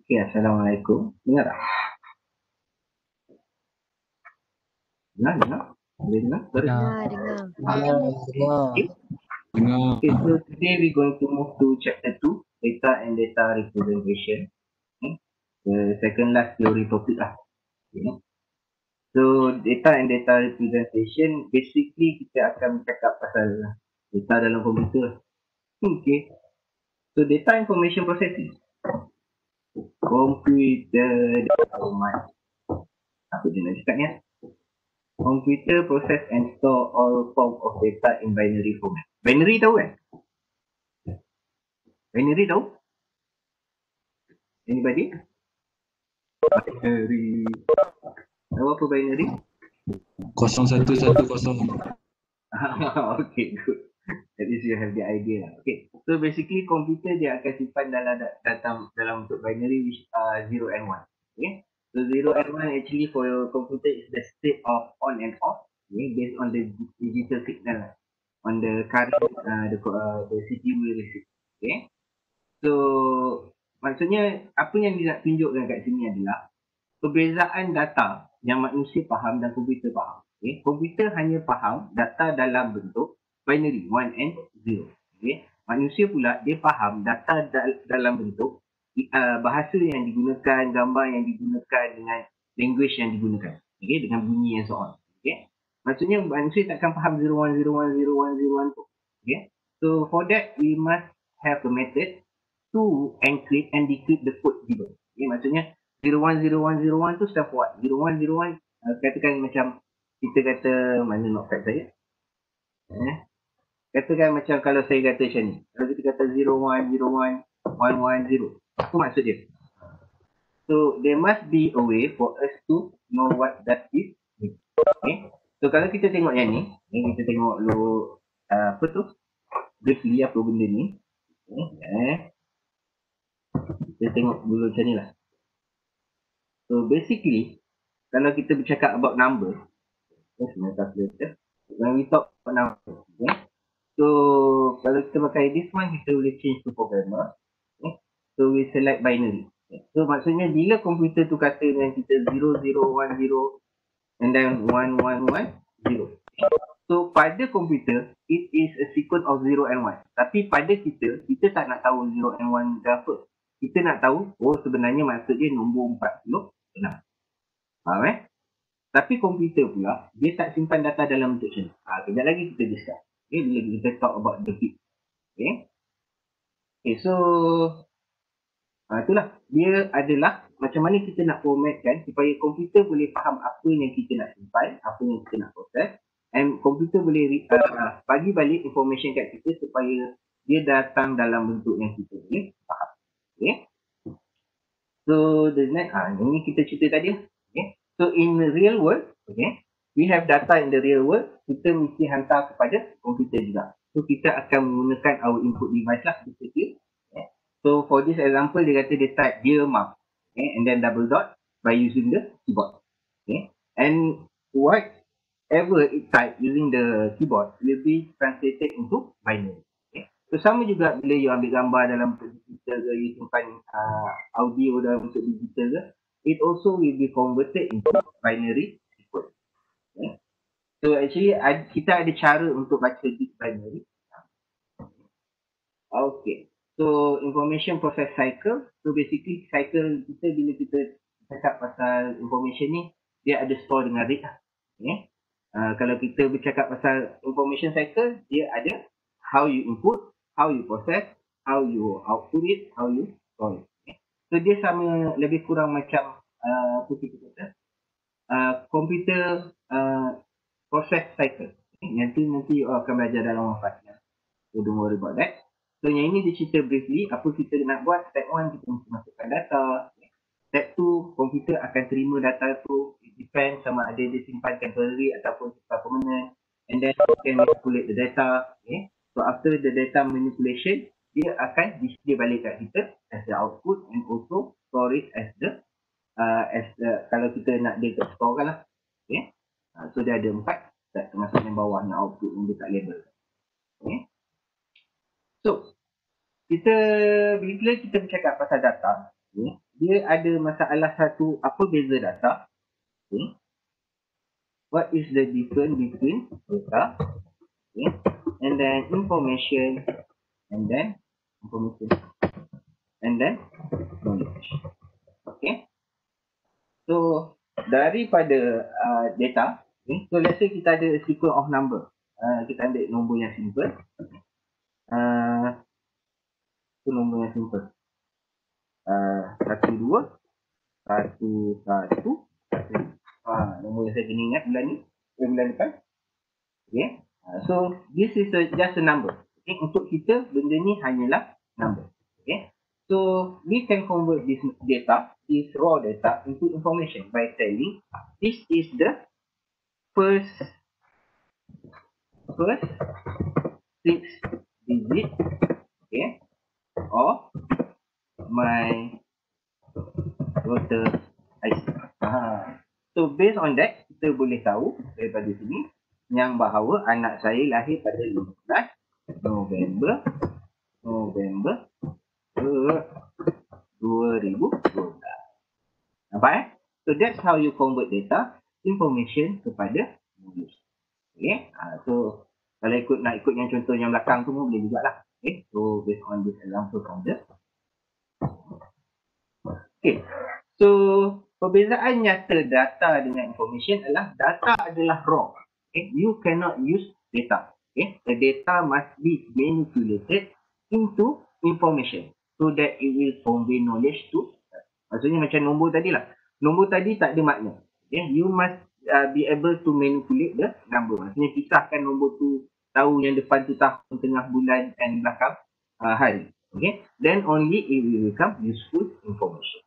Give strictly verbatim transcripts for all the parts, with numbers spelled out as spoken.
Okay, Assalamualaikum. Dengar tak? Dengar, dengar? Boleh dengar? Sorry. Dengar, dengar. Okay. Dengar. Okay, so today we're going to move to chapter two, data and data representation. Okay. The second last theory topic lah. Okay. So data and data representation, basically kita akan bercakap pasal data dalam komputer. Okay. So data information processing. Computer data format. Apa dia nak cakap ni? Computer process and store all form of data in binary format. Binary tahu kan? Binary tahu? Anybody? Binary. Tahu apa binary? Kosong satu satu kosong. Okay, good. At least you have the idea. Okay, so basically komputer dia akan simpan dalam data dalam bentuk binary which are zero and one. Okay, so zero and one actually for your computer is the state of on and off. Okay, based on the digital signal on the current uh, the uh, the C P U will receive. Okay, so maksudnya apa yang dia nak tunjukkan kat sini adalah perbezaan data yang manusia faham dan komputer faham. Okay, komputer hanya faham data dalam bentuk binary one and zero. Okay, manusia pula dia faham data dal- dalam bentuk uh, bahasa yang digunakan, gambar yang digunakan dengan language yang digunakan. Okay, dengan bunyi and so on. Okay, maksudnya manusia takkan faham zero one zero one zero one zero one tu. Okay, so for that we must have a method to encrypt and decrypt the code given. Okay, maksudnya zero one zero one zero one tu stuff what? zero one zero one uh, katakan macam kita kata, mana notepad saya? Eh? Katakan macam kalau saya kata macam ni. Kalau kita kata zero one zero one one one zero. Apa maksud dia? So there must be a way for us to know what that is. Okay. So kalau kita tengok yang ni, ni kita tengok dulu uh, apa tu? Briefly apa benda ni. Okay. Eh. Kita tengok dulu macam ni lah. So basically, kalau kita bercakap about number, let's make a calculator. When we talk about number, okay. So kalau kita pakai this one, kita boleh change to programmer. Okay. So we select binary. Okay. So maksudnya bila komputer tu kata dengan kita zero zero one zero and then one one one zero. So pada komputer, it is a sequence of zero and one. Tapi pada kita, kita tak nak tahu zero and one ke apa. Kita nak tahu, oh sebenarnya maksud dia nombor empat puluh enam. Faham eh? Tapi komputer pula, dia tak simpan data dalam bentuk macam ni. Ha, kejap lagi kita discuss. Okay, bila kita talk about the bit. Okay. Okay, so ha, itulah. Dia adalah macam mana kita nak formatkan supaya komputer boleh faham apa yang kita nak simpan, apa yang kita nak proses. And komputer boleh uh, bagi balik information kat kita supaya dia datang dalam bentuk yang kita boleh faham. Okay. So the next, ha, ini kita cerita tadi. Okay. So in the real world, okay, we have data in the real world, kita mesti hantar kepada komputer juga. So kita akan menggunakan our input device lah, basically. Okay. So for this example, dia kata dia type dear mom, okay, and then double dot by using the keyboard. Okay. And whatever it type using the keyboard will be translated into binary. Okay. So sama juga bila you ambil gambar dalam bentuk digital ke, you simpan uh, audio dalam bentuk digital ke, it also will be converted into binary sequence. Okay. So actually kita ada cara untuk baca this binary. Okay. So information process cycle. So basically cycle kita bila kita cakap pasal information ni, dia ada store dengan rate lah. Okay. Uh, kalau kita bercakap pasal information cycle, dia ada how you input, how you process, how you output it, how you store it. Okay. So dia sama lebih kurang macam Uh, apa kita kata uh, computer uh, process cycle. Okay. Nanti nanti you akan belajar dalam wafatnya. So don't worry about that. So yang ini dia cerita briefly apa kita nak buat. Step one, kita mesti masukkan data. Okay. Step two, komputer akan terima data tu. It depends sama ada dia simpan temporary ataupun simpan permanent. And then you can manipulate the data. Okay. So after the data manipulation, dia akan display balik kat kita as the output and also store it as the Uh, as the, kalau kita nak dia store kan lah. Okay. Uh, so dia ada empat. Termasuk yang bawah yang output yang dia tak label. Okay. So kita bila kita bercakap pasal data, okay, dia ada masalah satu, apa beza data? Okay. What is the difference between data? Okay. And then information, and then information, and then knowledge. Okay. So daripada uh, data, okay, so let's say kita ada sequence of number. Uh, kita ambil nombor yang simple. Uh, itu nombor yang simple. Uh, satu, dua, satu, satu, satu. Uh, nombor yang saya kena ingat bulan ni, eh, bulan depan. Okay. Uh, so this is a, just a number. Okay. Untuk kita, benda ni hanyalah number. Okay. So we can convert this data, this raw data, into information by telling this is the first first six digit, okay, of my voter I C. Ah. So based on that, kita boleh tahu daripada sini yang bahawa anak saya lahir pada lima belas November November dua ribu dua belas. Nampak eh? So that's how you convert data information kepada knowledge. Okay. Uh, so kalau ikut nak ikut yang contoh yang belakang tu pun boleh jugalah. Okay. So based on this example from the. Okay. So perbezaan nyata data dengan information adalah data adalah raw. Okay. You cannot use data. Okay. The data must be manipulated into information so that it will convey knowledge to. Maksudnya macam nombor tadi lah. Nombor tadi tak ada makna. Okay. You must uh, be able to manipulate the number. Maksudnya pisahkan nombor tu, tahu yang depan tu tahun, tengah bulan dan belakang uh, hari. Okay. Then only it will become useful information.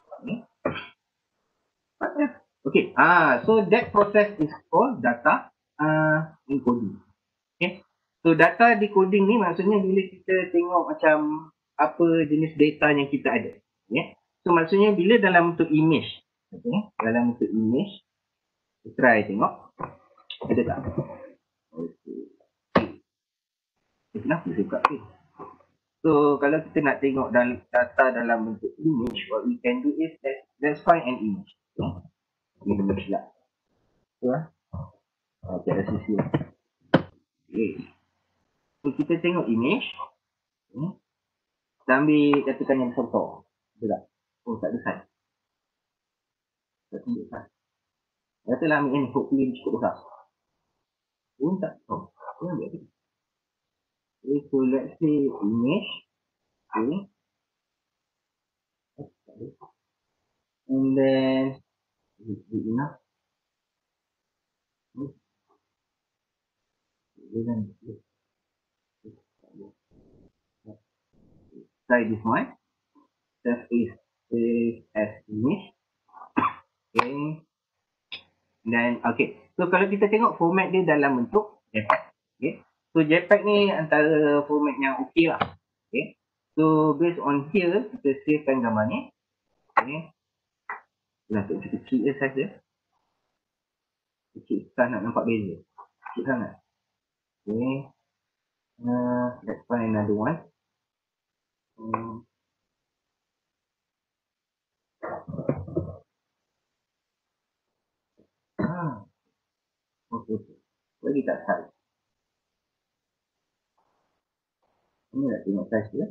Okay. Okay. Ah, so that process is called data uh, encoding. Okay. So data decoding ni maksudnya bila kita tengok macam apa jenis data yang kita ada. Okay. So maksudnya bila dalam bentuk image, okay, dalam bentuk image, kita try tengok, ada tak? Okay. Kenapa saya buka ni? So kalau kita nak tengok dalam data dalam bentuk image, what we can do is that, let's find an image. Okay. Image lah. So lah. Okay, ada sisi. Okay. So kita tengok image. Okay. Kita ambil katakan yang besar-besar. Betul tak? Oh, tak ada size. Tak tunjuk size. Katalah ambil ni, hopefully cukup besar. Oh, tak. Oh, apa yang ambil ni? Okay, so let's say image. Okay. And then, is it enough? Try this one. That is save as image. Okay. Dan okay. So kalau kita tengok format dia dalam bentuk JPEG. Okay. So JPEG ni antara format yang okey lah. Okay. So based on here, kita savekan gambar ni. Okay. Nah, kecil je size dia. Kecil, tak nak nampak beza. Kecil sangat. Okay. Uh, let's find another one. Hmm. Ah. Okay. Lagi tak size. Ini nak tengok size dia.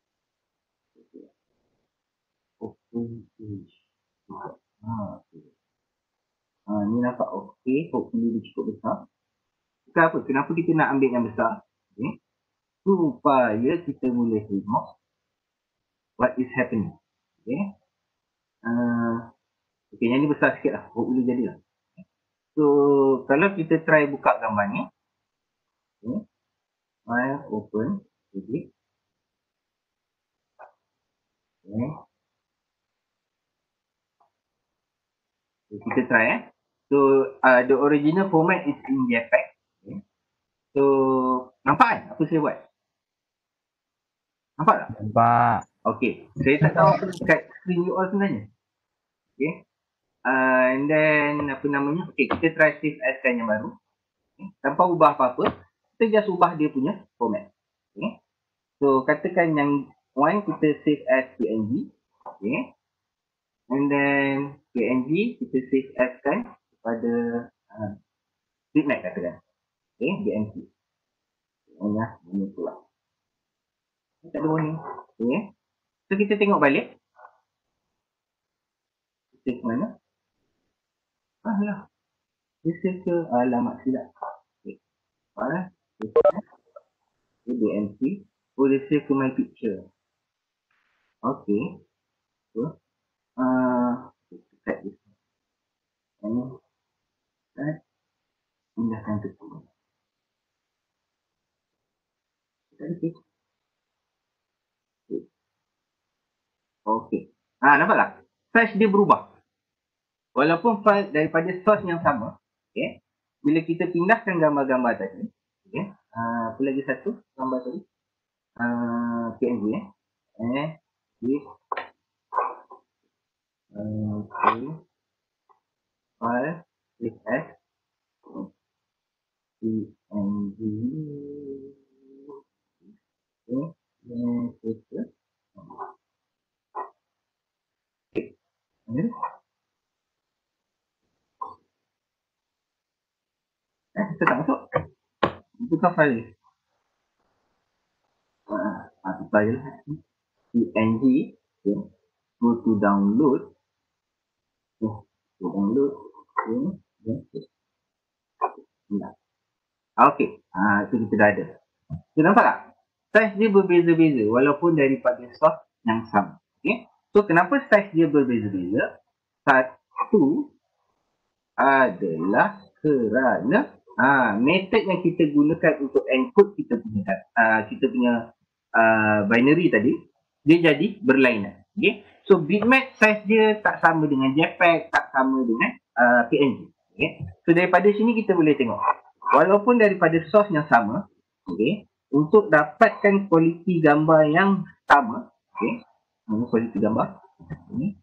Open page. Ah, okay. Ah, ni nampak okey. Hopefully dia cukup besar. Kenapa? Kenapa kita nak ambil yang besar? Okay. Supaya kita boleh tengok what is happening. Okay. Uh, okay, yang ni besar sikit lah. Hopefully jadi lah. So, kalau kita try buka gambar ni. Okay. File open. Edit. Okay. So, kita try eh. So, uh, the original format is in JPEG. Okay. So, nampak kan apa saya buat? Nampak tak? Nampak. Okay. Saya tak tahu apa dekat screen you all sebenarnya. Okay. Uh, and then, apa namanya? Okay, kita try save as kan yang baru. Okay. Tanpa ubah apa-apa. Kita just ubah dia punya format. Okay. So, katakan yang one kita save as P N G. Okay. And then P N G kita save as kan pada uh, bitmap katakan. Okay, B M P. Ini lah, ini pula. Tak ada warning. Okay. So kita tengok balik. Save mana? Ah lah. Dia save ke alamat silap. Okay. Mana? B M P. Oh, dia save to my picture. Okay. So, uh, set this. Ini. Set. Pindahkan ke sini. Okay. Okay. Ah, nampak tak? Size dia berubah. Walaupun file daripada source yang sama, okay, bila kita pindahkan gambar-gambar tadi, okay, uh, apa lagi satu gambar tadi? Uh, P N G eh. Eh, this, uh, okay, file, this as, P N G, okay, then kita, okay, ini, eh, kita tak masuk, buka file, uh, uh, file, P N G, okay, go to download, oh, go download, okay, okay. Okey, ha, itu kita dah ada. Kita nampak tak? Size dia berbeza-beza walaupun daripada source yang sama. Okay? So, kenapa size dia berbeza-beza? Satu adalah kerana ha, method yang kita gunakan untuk encode kita punya uh, kita punya uh, binary tadi, dia jadi berlainan. Okay? So, bitmap size dia tak sama dengan JPEG, tak sama dengan uh, P N G. Okay? So, daripada sini kita boleh tengok. Walaupun daripada source yang sama, okay, untuk dapatkan kualiti gambar yang sama, okay, ini kualiti gambar, okay,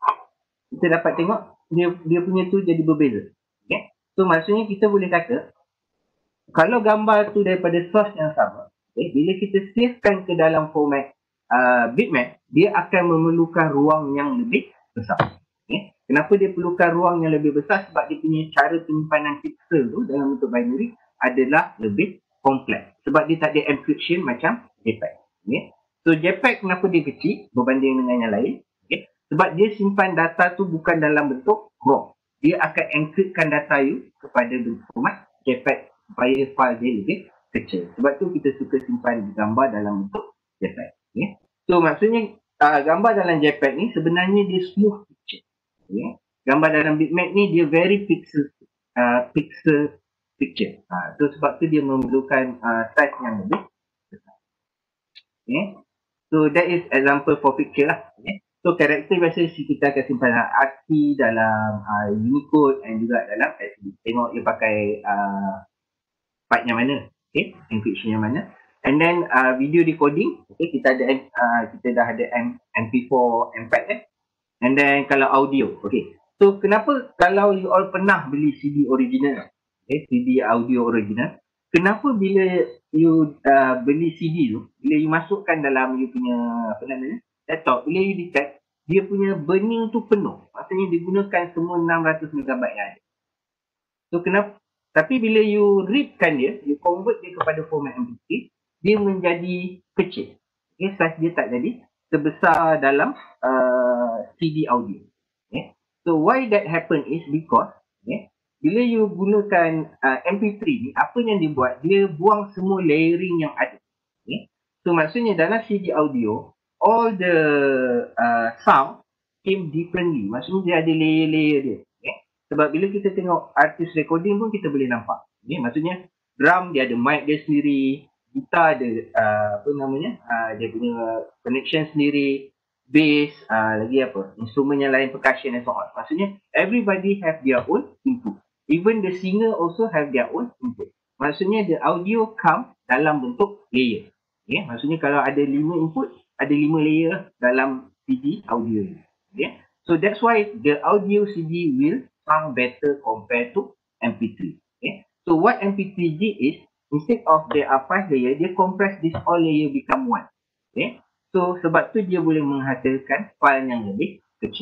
kita dapat tengok dia dia punya tu jadi berbeza. Okay. So maksudnya kita boleh kata, kalau gambar tu daripada source yang sama, okay, bila kita savekan ke dalam format uh, bitmap, dia akan memerlukan ruang yang lebih besar. Okay. Kenapa dia perlukan ruang yang lebih besar? Sebab dia punya cara penyimpanan pixel tu dalam bentuk binary adalah lebih kompleks. Sebab dia tak ada encryption macam JPEG. Okay. So JPEG kenapa dia kecil berbanding dengan yang lain? Okay. Sebab dia simpan data tu bukan dalam bentuk RAW. Dia akan encryptkan data you kepada format JPEG supaya file dia lebih kecil. Sebab tu kita suka simpan gambar dalam bentuk JPEG. Okay. So maksudnya uh, gambar dalam JPEG ni sebenarnya dia smooth picture. Okay. Gambar dalam bitmap ni dia very pixel uh, pixel picture. Uh, so sebab tu dia memerlukan uh, size yang lebih besar. Okay. So that is example for picture lah. Okay. So karakter biasa kita akan simpan dalam ASCII, dalam uh, Unicode dan juga dalam S D. Tengok dia pakai uh, part yang mana, okay, encryption yang mana. And then uh, video decoding, okay, kita ada uh, kita dah ada M P four, M four eh. And then kalau audio, okay. So kenapa kalau you all pernah beli C D original, okay, C D audio original, kenapa bila you uh, beli C D tu, bila you masukkan dalam you punya apa namanya laptop, bila you dekat, dia punya burning tu penuh. Maksudnya digunakan semua enam ratus megabyte yang ada. So kenapa? Tapi bila you readkan dia, you convert dia kepada format M P three, dia menjadi kecil. Okay, size dia tak jadi sebesar dalam uh, C D audio. Okay. So why that happen is because, okay, bila you gunakan uh, M P three ni, apa yang dia buat, dia buang semua layering yang ada. Okay. So maksudnya dalam C D audio, all the uh, sound came differently. Maksudnya dia ada layer-layer dia. Okay. Sebab bila kita tengok artist recording pun kita boleh nampak. Okay. Maksudnya drum dia ada mic dia sendiri, gitar ada uh, apa namanya, uh, dia punya connection sendiri, bass, uh, lagi apa, instrumen yang lain, percussion and so on. Maksudnya everybody have their own input. Even the singer also have their own input. Maksudnya the audio come dalam bentuk layer. Okay. Maksudnya kalau ada lima input, ada lima layer dalam C D audio ni. Okay. So that's why the audio C D will sound better compared to M P three. Okay. So what M P three did is, instead of there are five layer, dia compress this all layer become one. Okay. So sebab tu dia boleh menghasilkan file yang lebih kecil.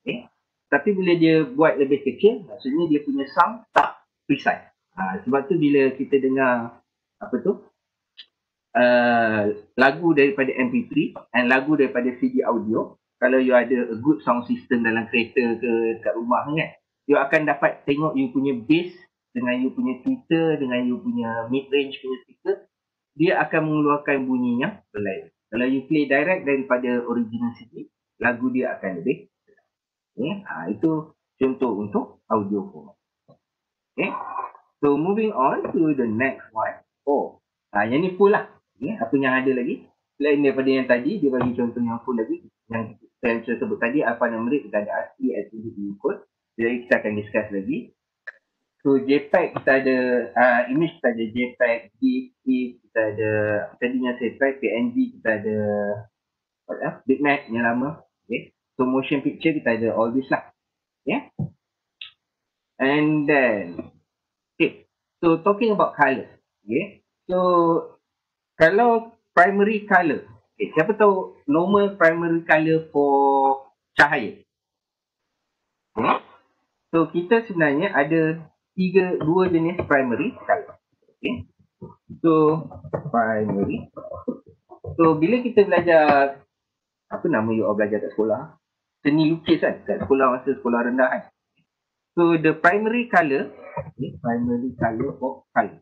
Okay. Tapi bila dia buat lebih kecil, maksudnya dia punya sound tak precise. Ha, sebab tu bila kita dengar apa tu uh, lagu daripada M P three dan lagu daripada C D audio, kalau you ada a good sound system dalam kereta ke kat rumah kan, you akan dapat tengok you punya bass dengan you punya tweeter, dengan you punya mid range punya speaker, dia akan mengeluarkan bunyi yang berlain. Kalau you play direct daripada original C D, lagu dia akan lebih. Okay. Ha, itu contoh untuk audio format. Okay. So moving on to the next one. Oh, ha, yang ni full lah. Okay. Apa yang ada lagi? Selain daripada yang tadi, dia bagi contoh yang full lagi. Yang saya sebut tadi, alphanumerik, kita ada ASCII, S V G, Unicode. Jadi kita akan discuss lagi. So JPEG kita ada, uh, image kita ada JPEG, GIF, GIF, kita ada, tadinya saya try P N G, kita ada what, uh, bitmap yang lama. Okay. So motion picture kita ada all this lah. Yeah. And then, okay. So talking about color. Okay. So kalau primary color, okay, siapa tahu normal primary color for cahaya? Okay. So kita sebenarnya ada tiga, dua jenis primary color. Okay. So primary. So bila kita belajar, apa nama you all belajar kat sekolah? Seni lukis kan? Kat sekolah masa sekolah rendah kan? So the primary color, okay, primary color for color.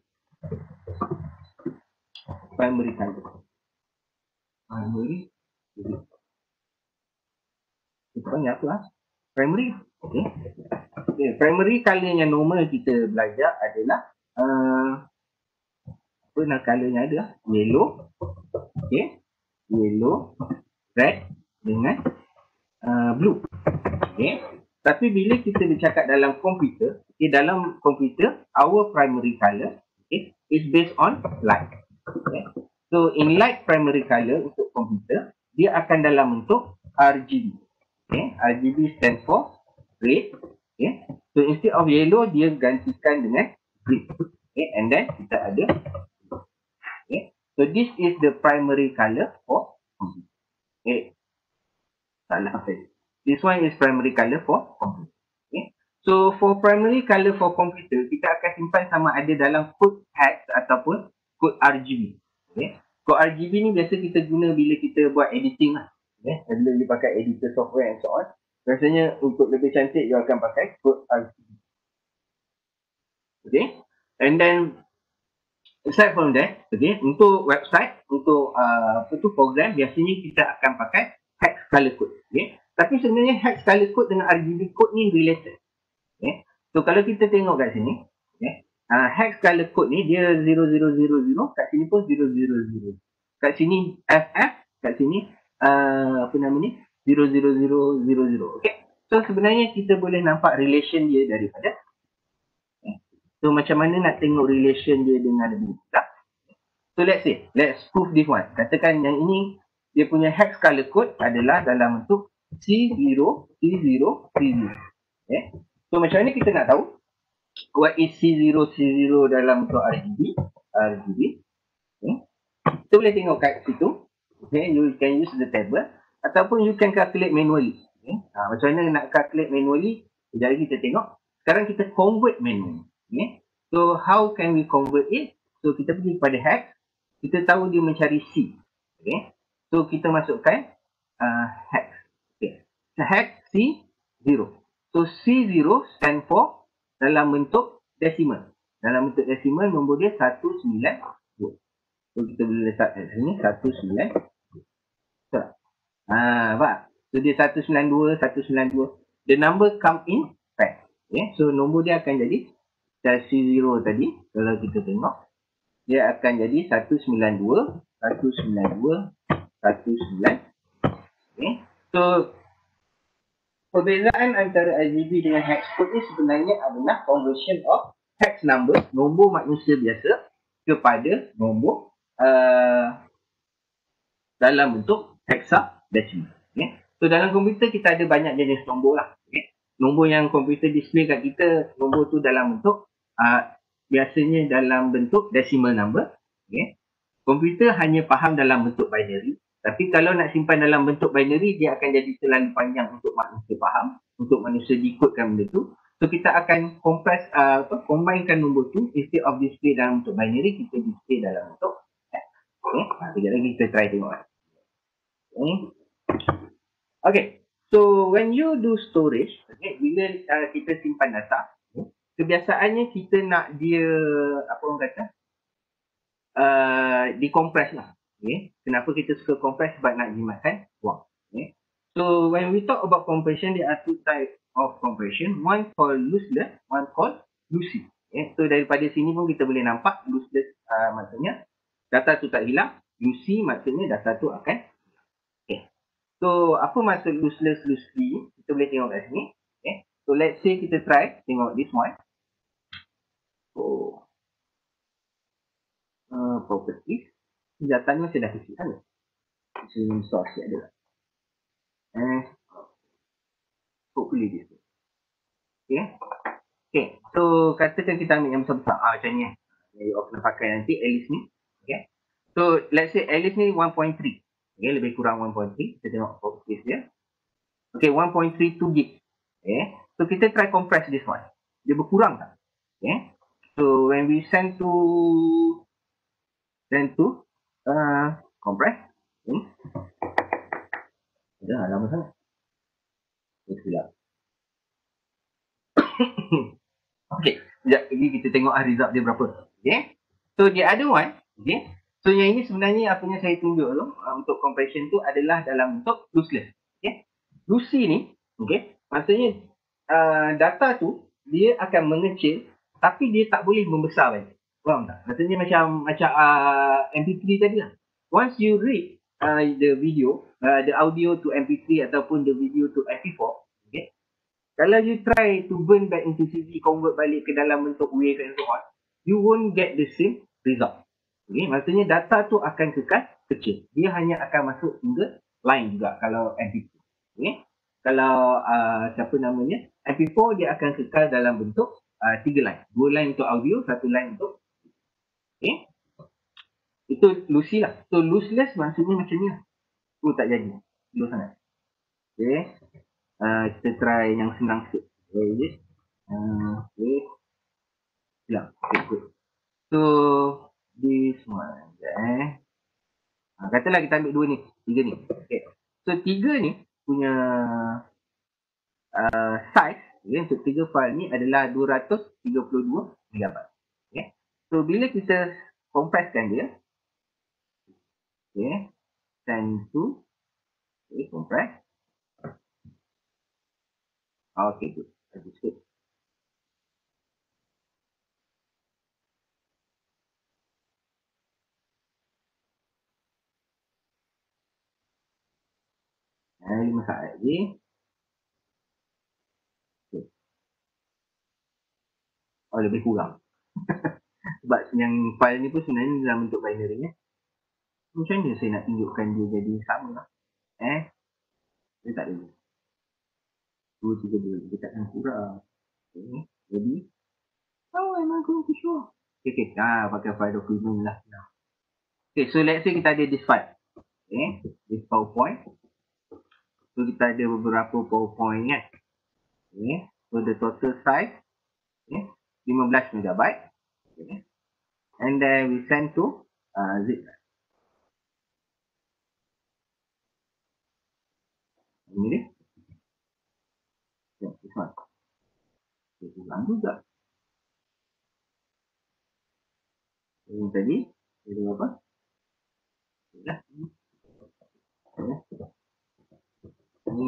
Primary color. Primary. Kita panggil apa lah? Primary. Okay. Okay. Primary color yang normal kita belajar adalah uh, apa nak colornya ada? Yellow. Okay. Yellow, red dengan uh, blue. Okay. Tapi bila kita bercakap dalam komputer, okay, dalam komputer, our primary color, okay, is based on light. Okay. So in light primary color untuk komputer, dia akan dalam bentuk R G B. Okay. R G B stand for red. Okay. So instead of yellow, dia gantikan dengan green. Okay. And then kita ada. Okay. So this is the primary color for computer. Okay. Salah saya. This one is primary color for computer. Okay. So for primary color for computer, kita akan simpan sama ada dalam kod hex ataupun kod R G B. Okay. Kod R G B ni biasa kita guna bila kita buat editing lah. Okay. Bila kita pakai editor software and so on. Biasanya untuk lebih cantik, you akan pakai kod R G B. Okay. And then aside from that, okay, untuk website, untuk uh, apa tu program, biasanya kita akan pakai hex color code. Okay. Tapi sebenarnya hex color code dengan R G B code ni related. Okay. So kalau kita tengok kat sini, okay, uh, hex color code ni dia zero zero zero zero, kat sini pun zero zero zero. Kat sini F F, kat sini uh, apa nama ni? zero zero zero zero zero. Okay. So sebenarnya kita boleh nampak relation dia daripada. Okay. So macam mana nak tengok relation dia dengan lebih mudah? So let's say, let's prove this one. Katakan yang ini, dia punya hex color code adalah dalam bentuk C zero, C zero, C zero. Okay. So macam mana kita nak tahu what is C zero, C zero dalam bentuk R G B? R G B. Okay. Kita boleh tengok kat situ. Okay. You can use the table. Ataupun you can calculate manually. Okay. Ha, macam mana nak calculate manually? Jadi kita tengok. Sekarang kita convert manually. Okay. So how can we convert it? So kita pergi kepada hex. Kita tahu dia mencari C. Okay. So kita masukkan uh, hex. Okay. So hex C zero. So C zero stand for dalam bentuk decimal. Dalam bentuk decimal nombor dia satu sembilan dua. So kita boleh letak kat sini satu sembilan dua. So, ah, apa? So dia satu sembilan dua, satu sembilan dua. The number come in pair. Okay. So nombor dia akan jadi C zero tadi. Kalau kita tengok, dia akan jadi satu sembilan dua, satu sembilan dua, satu sembilan. Okay. So perbezaan antara R G B dengan hex code ni sebenarnya adalah conversion of hex number, nombor manusia biasa, kepada nombor uh, dalam bentuk hexadecimal. Okay. So dalam komputer kita ada banyak jenis nombor lah. Okay. Nombor yang komputer display kat kita, nombor tu dalam bentuk uh, biasanya dalam bentuk decimal number. Okay. Komputer hanya faham dalam bentuk binary. Tapi kalau nak simpan dalam bentuk binary, dia akan jadi terlalu panjang untuk manusia faham. untuk manusia decodekan benda tu. So kita akan compress, uh, apa, combinekan nombor tu, instead of display dalam bentuk binary, kita display dalam bentuk hex. Okay, sekejap lagi kita try tengok. Okay. Okay, so when you do storage, okay, bila uh, kita simpan data, okay, kebiasaannya kita nak dia, apa orang kata, uh, decompress lah. Okay. Kenapa kita suka compress? Sebab nak jimatkan wang. Okay. So when we talk about compression, there are two types of compression. One called lossless, one called lossy. Okay. So daripada sini pun kita boleh nampak lossless uh, maksudnya data tu tak hilang. Lossy maksudnya data tu akan. Okay. So apa maksud lossless, lossy? Kita boleh tengok kat sini. Okay. So let's say kita try tengok this one. So uh, properties. Data ni masih dah kecil kan? Sini source ada. Eh, hopefully this. Okay. Okay. So katakan kita ambil yang besar-besar. Ah, macam ni. Yang you kena pakai nanti Alice ni. Okay. So let's say Alice ni one point three. Okay, lebih kurang one point three. Kita tengok properties dia. Okay, one point three two gig. Okay. So kita try compress this one. Dia berkurang tak? Okay. So when we send to send to uh, compress. Okay. Dah lama sangat. Silap. Okay, sekejap lagi kita tengok ah, result dia berapa. Okay. So the other one, okay. So yang ini sebenarnya apa yang saya tunjuk tu uh, untuk compression tu adalah dalam bentuk lossless. Okay. Lossy ni, okay, maksudnya uh, data tu dia akan mengecil tapi dia tak boleh membesar lagi. Faham tak? Maksudnya macam macam uh, M P three tadi lah. Once you read uh, the video, uh, the audio to M P three ataupun the video to M P four, okay. Kalau you try to burn back into C D, convert balik ke dalam bentuk wave and so on, you won't get the same result. Okay, maksudnya data tu akan kekal kecil. Dia hanya akan masuk single line juga kalau M P three. Okay. Kalau uh, siapa namanya, M P four dia akan kekal dalam bentuk uh, tiga line. Dua line untuk audio, satu line untuk. Okay. Itu lossy lah. So lossless maksudnya macam ni lah. Tu tak jadi. Slow sangat. Okay. Uh, kita try yang senang sikit. Okay. Uh, okay. Ya. Okay, good. So, this one. Eh. Uh, katalah kita ambil dua ni. Tiga ni. Okay. So, tiga ni punya uh, size okay, untuk tiga file ni adalah dua ratus tiga puluh dua megabyte. Okay. So, bila kita compresskan dia. Okay. Send to. Okay, compress. Okay, good. Lagi sikit. Eh, lima saat lagi. Okay. Oh, lebih kurang. Sebab yang file ni pun sebenarnya dalam bentuk binary ya. Macam mana saya nak tunjukkan dia jadi sama lah. Eh. Dia tak ada. dua, tiga, dua. Dia takkan kurang. Okay. Jadi. Oh, am I going to show? Okay, okay. Ah, pakai file document lah. Okay, so let's say kita ada this file. Okay. This PowerPoint. So kita ada beberapa PowerPoint kan. Okay. So the total size. Okay. lima belas megabyte. Okay. And then we send to uh, zip. Ini dia. Ya, this one. Dia ulang juga. Yang tadi, dia tengok apa? Ya. Ya. Ini.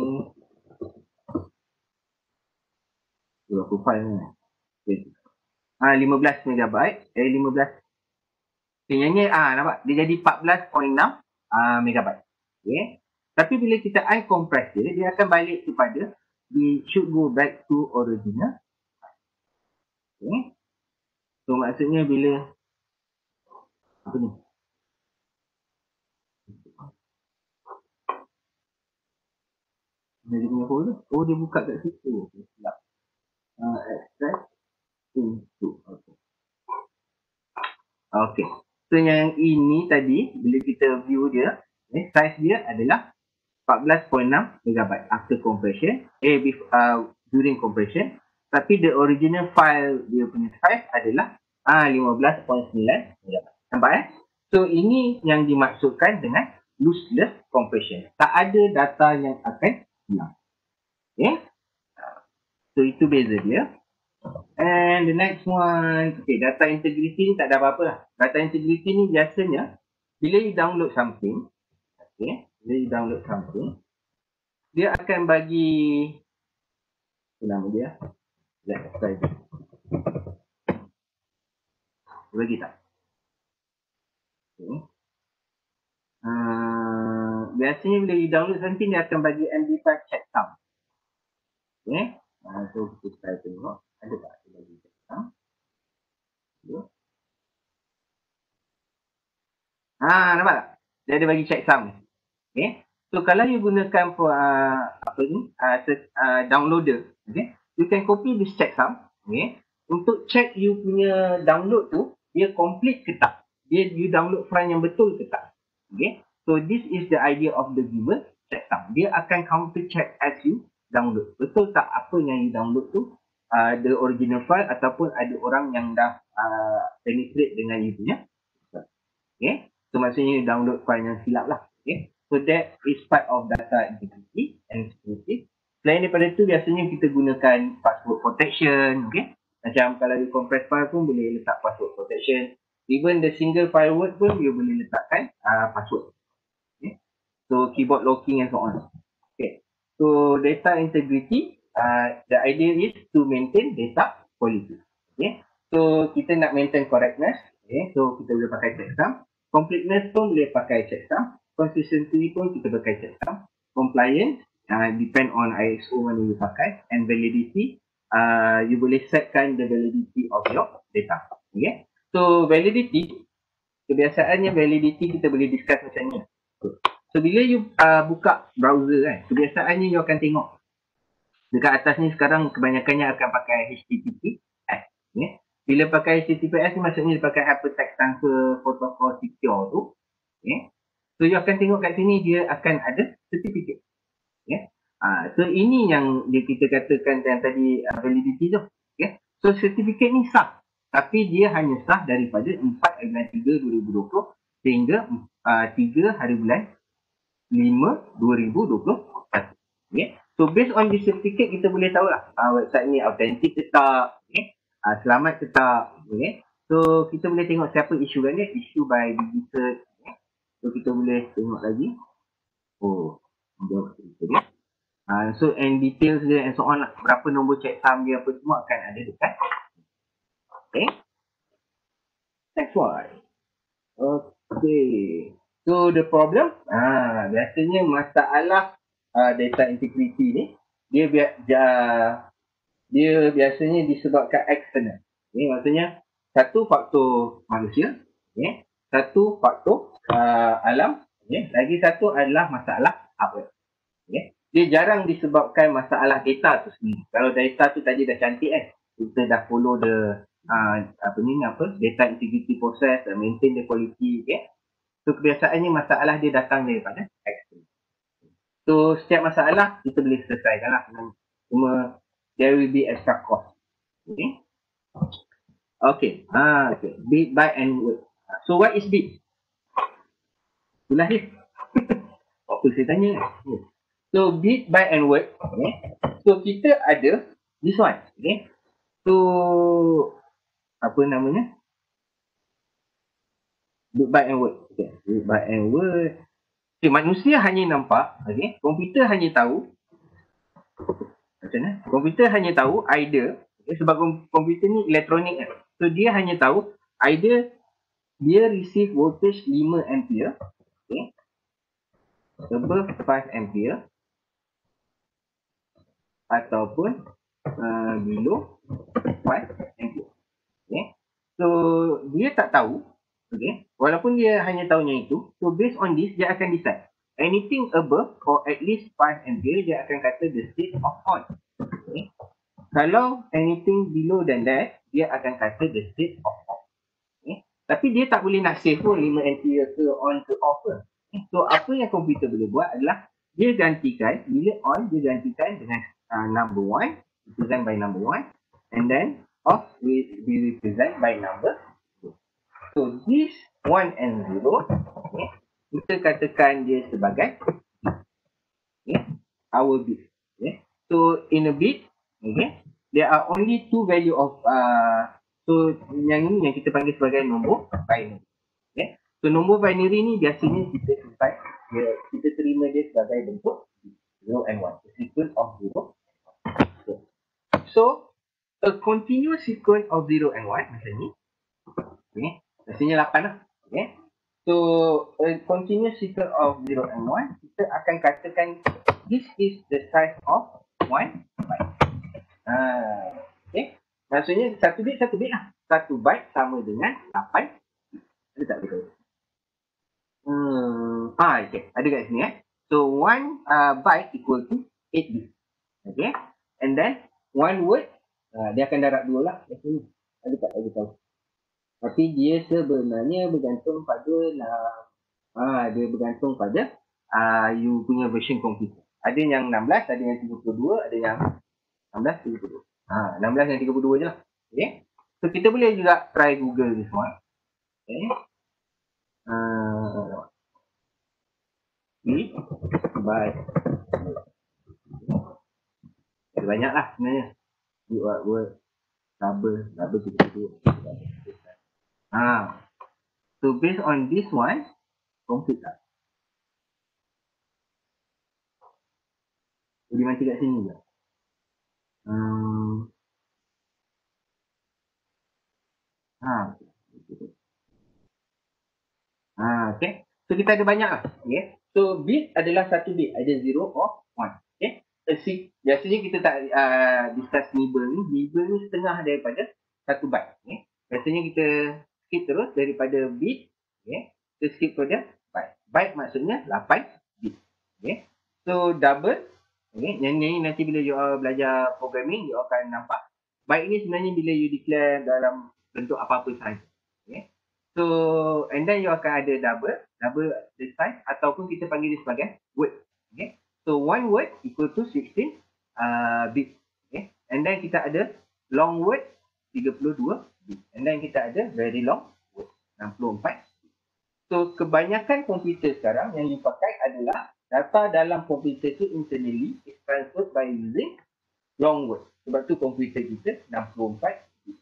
Berapa file ni? Okay. Ah, lima belas megabyte. Eh, lima belas. Sebenarnya, ah, nampak? Dia jadi empat belas perpuluhan enam ah, megabyte. Okay. Tapi bila kita uncompress dia, dia akan balik kepada we should go back to original. Okay. So maksudnya bila apa ni? Dia punya folder. Oh, dia buka kat situ. Silap. Uh, extract into. Okay. Okay. So yang ini tadi bila kita view dia, eh, size dia adalah empat belas perpuluhan enam megabyte after compression, eh before, uh, during compression. Tapi the original file dia punya size adalah ah, lima belas perpuluhan sembilan megabyte. Nampak eh? So ini yang dimaksudkan dengan lossless compression. Tak ada data yang akan hilang. Okay? So itu beza dia. And the next one, okay, data integrity ni tak ada apa-apa lah. Data integrity ni biasanya bila you download something, okay, bila you download something, dia akan bagi apa nama dia? Let's try this. Bagi tak? Okay. Uh, biasanya bila you download something, dia akan bagi M D five checksum. Okay. Uh, so kita try tengok. Ada tak dia bagi checksum? Okay. Ah, nampak tak? Dia ada bagi checksum. Okay. So kalau you gunakan uh, apa ni? Uh, uh, downloader. Okay. You can copy this checksum. Okay. Untuk check you punya download tu, dia complete ke tak? Dia you download file yang betul ke tak? Okay. So this is the idea of the given checksum. Dia akan counter check as you download. Betul tak apa yang you download tu? Uh, the original file ataupun ada orang yang dah uh, penetrate dengan you punya. Okay. So maksudnya you download file yang silap lah. Okay. So that is part of data integrity and security. Selain daripada tu, biasanya kita gunakan password protection. Okay. Macam kalau you compress file pun boleh letak password protection. Even the single file word pun you boleh letakkan uh, password. Okay. So keyboard locking and so on. Okay. So data integrity, uh, the idea is to maintain data quality. Okay. So kita nak maintain correctness. Okay. So kita boleh pakai checksum. Completeness pun boleh pakai checksum. Consistency pun kita pakai checksum. Compliance uh, depend on I S O mana you pakai. And validity, uh, you boleh setkan the validity of your data. Okay. So validity, kebiasaannya validity kita boleh discuss macam ni. So bila you uh, buka browser kan, kebiasaannya you akan tengok dekat atas ni sekarang kebanyakannya akan pakai H T T P S. Okay. Bila pakai H T T P S ni maksudnya dia pakai Hypertext Transfer Protocol Secure tu. Okay. So you akan tengok kat sini dia akan ada certificate. Okay. Uh, so ini yang dia kita katakan yang tadi uh, validity tu. Okay. So certificate ni sah. Tapi dia hanya sah daripada empat hari bulan tiga dua ribu dua puluh sehingga uh, tiga hari bulan lima dua ribu dua puluh satu. Okay. So based on this certificate kita boleh tahu lah uh, website ni authentic ke tak, okay. uh, selamat ke tak. Okay. So kita boleh tengok siapa isukan dia, issue by digital. Okay. So kita boleh tengok lagi. Oh, jawab cerita dia. Uh, so and details dia and so on lah. Berapa nombor checksum dia apa semua akan ada dekat. Okay. Next one. Okay. So the problem, ah biasanya masalah uh, data integrity ni dia dia, dia biasanya disebabkan external. Ini maksudnya satu faktor manusia, okay. Satu faktor uh, alam, okay. Lagi satu adalah masalah hardware. Okay. Dia jarang disebabkan masalah data tu sendiri. Kalau data tu tadi dah cantik kan, kita dah follow the uh, apa ni apa data integrity process, uh, maintain the quality, okay. So kebiasaannya masalah dia datang daripada external. So setiap masalah kita boleh selesaikan lah. Cuma there will be extra cost. Okay. Okay. Ah, okay. Bit, byte and word. So what is bit? Itulah dia. Apa saya tanya? So bit, byte and word. Okay. So kita ada this one. Okay. So apa namanya? Bit, byte and word. Okay. Bit, byte and word. Okay, manusia hanya nampak, okay. Komputer hanya tahu macam mana? Komputer hanya tahu either, okay, sebab komputer ni elektronik kan. So dia hanya tahu either dia receive voltage lima ampere, okay, above five ampere ataupun uh, below five ampere. Okay. So dia tak tahu. Okay. Walaupun dia hanya tahunya itu, so based on this, dia akan decide. Anything above or at least five ampere, dia akan kata the state of on. Okay. Kalau anything below than that, dia akan kata the state of off. Okay. Tapi dia tak boleh nak save pun lima ampere ke on ke off ke. Okay. So apa yang komputer boleh buat adalah dia gantikan, bila on, dia gantikan dengan uh, number one, represent by number one, and then off will be represent by number two. So this one and zero, okay, kita katakan dia sebagai okay, our bit. Okay. So in a bit, okay, there are only two value of uh, so yang ini yang kita panggil sebagai nombor binary. Okay. So nombor binary ni biasanya kita simpan, dia, kita terima dia sebagai bentuk zero and one, the sequence of zero. So a continuous sequence of zero and one macam ni, okay, biasanya lapan lah. Okay. So a continuous sequence of zero and one, kita akan katakan this is the size of one byte. Ah, okay. Maksudnya satu bit satu bit lah. Satu byte sama dengan lapan. Ada tak betul? Hmm, ah, okay. Ada kat sini eh. So one uh, byte equal to eight bit. Okay. And then one word, uh, dia akan darab dua lah. Kat sini. Ada tak ada tahu? Tapi dia sebenarnya bergantung pada uh, ah, dia bergantung pada uh, you punya version komputer. Ada yang enam belas, ada yang tiga puluh dua, ada yang enam belas, tiga puluh dua. Ha, enam belas dan tiga puluh dua je lah. Okay. So kita boleh juga try Google this one. Okay. Uh, bit by ada banyak lah sebenarnya. Bit word, word, double, double tiga puluh dua. Ha. So based on this one, complete tak? Jadi macam kat sini je. Hmm. Ha. Ha, okay. So kita ada banyak lah. Okay. So bit adalah satu bit, ada zero or one. Okay. Biasanya kita tak uh, discuss nibble ni. Nibble ni setengah daripada satu byte. Okay. Biasanya kita skip terus daripada bit. Okay. Kita skip pada byte. Byte maksudnya lapan bit. Okay. So double. Okay. Yang ni nanti bila you all belajar programming, you all akan nampak. Byte ni sebenarnya bila you declare dalam bentuk apa-apa sahaja. Okay. So, and then you akan ada double, double the size, ataupun kita panggil dia sebagai word. Okay. So, one word equal to sixteen uh, bit. Okay. And then kita ada long word tiga puluh dua bit. And then kita ada very long word enam puluh empat bit. So, kebanyakan komputer sekarang yang you pakai adalah data dalam komputer tu internally is transferred by using long word. Sebab tu komputer kita enam puluh empat bit.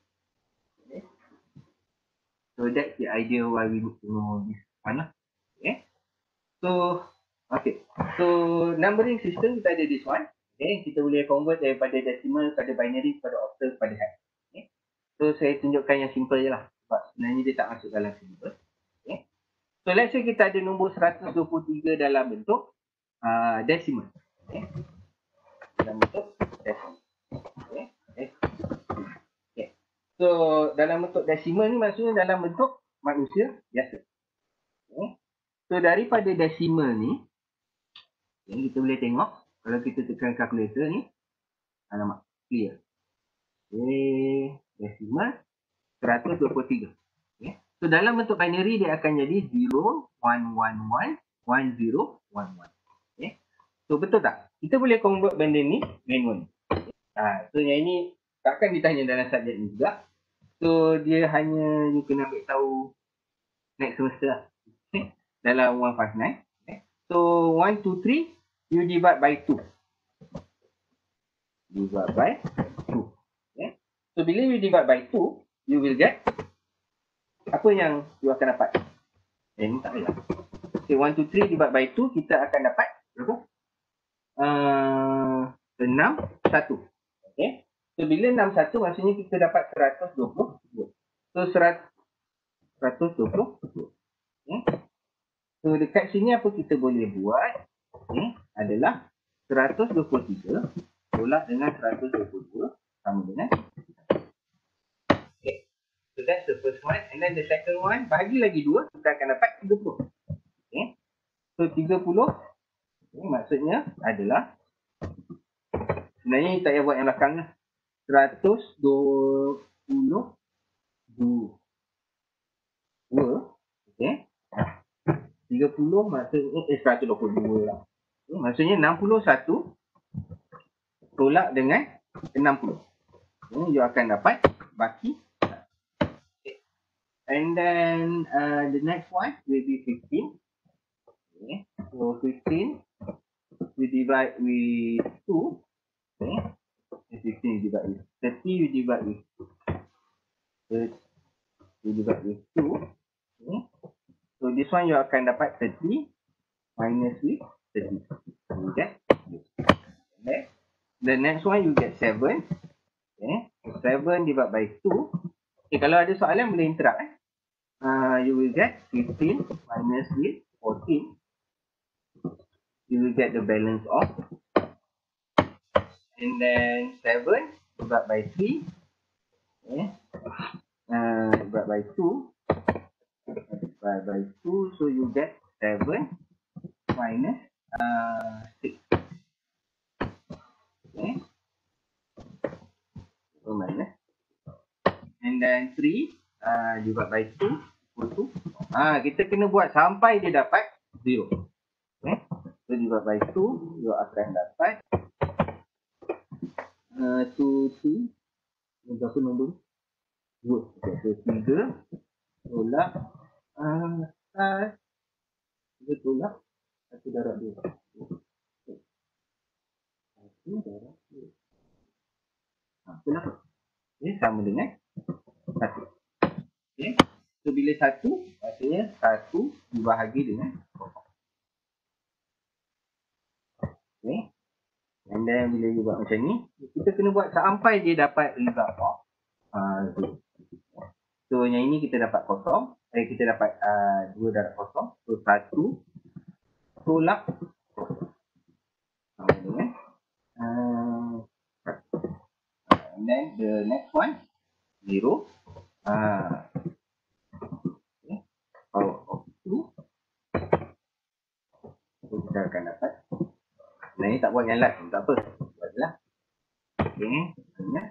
So that's the idea why we need to know this one lah. Okay. So, okay. So, numbering system kita ada this one. Okay. Kita boleh convert daripada decimal pada binary pada octal pada hash. Okay. So, saya tunjukkan yang simple je lah. Sebab sebenarnya dia tak masuk dalam syllabus. Okay. So, let's say kita ada nombor seratus dua puluh tiga dalam bentuk uh, decimal. Okay. Dalam bentuk decimal. Okay. Okay. So, dalam bentuk desimal ni maksudnya dalam bentuk manusia biasa. Okay. So, daripada desimal ni, okay, kita boleh tengok kalau kita tekan calculator ni, alamak, clear. Okay, desimal seratus dua puluh tiga. Okay. So, dalam bentuk binary dia akan jadi zero, one, one, one, one, zero, one, one. Okay. So, betul tak? Kita boleh convert benda ni manual. Okay. Ha, so, yang ini takkan ditanya dalam subjek ni juga. So, dia hanya you kena ambil tahu next semester lah. Okay. Dalam one five nine. Okay. So, one, two, three, you divide by two. Divide by two. Okay. So, bila you divide by two, you will get apa yang you akan dapat? Eh, ni tak boleh lah. Okay, one, two, three divide by two, kita akan dapat berapa? Uh, enam, satu. Okay. So, bila enam satu maksudnya kita dapat seratus dua puluh dua. So, seratus dua puluh dua. Okay. So, dekat sini apa kita boleh buat okay, adalah seratus dua puluh tiga tolak dengan seratus dua puluh dua sama dengan okay. So, that's the first one. And then the second one, bagi lagi dua, kita akan dapat tiga puluh. Okay. So, tiga puluh okay, maksudnya adalah sebenarnya tak payah buat yang belakang lah. seratus dua puluh dua. Okay. tiga puluh maksudnya eh, seratus dua puluh dua lah. Okay, maksudnya enam puluh satu tolak dengan enam puluh. Okay, you akan dapat baki. Okay. And then uh, the next one will be fifteen. Okay. So fifteen we divide with two. Okay. fifteen we divide with thirty, we divide with thirty, we divide with two. Okay. So this one you akan dapat thirty minus with thirty. You get this. Okay. The next one you get seven. Okay. seven divided by two. Okay, kalau ada soalan boleh interrupt eh. Uh, you will get fifteen minus with fourteen. You will get the balance of. And then seven divided by three. Okay. Uh, divided by two. Divided by two. So you get seven minus uh, six. Okay. So minus. And then three uh, divided by two equal to. Ah, kita kena buat sampai dia dapat zero. Okay. So divided by two, you akan dapat uh, two, two. Berapa nombor? Dua. Okay. So tiga tolak uh, uh, tiga tolak satu darab dua. Satu darab dua. Ha, itulah. Okay, sama dengan satu. Okay. So bila satu, maksudnya satu dibahagi dengan kosong. Okay. And then bila you buat macam ni, kita kena buat sampai dia dapat result of uh, zero. So yang ini kita dapat kosong. Eh, kita dapat uh, dua darab kosong. So satu tolak kosong. Sama dengan uh, and then the next one zero. Uh, okay. Power of two. So kita akan dapat. Nah ni tak buat yang last, tak apa. Buat je lah. Okay. Ingat.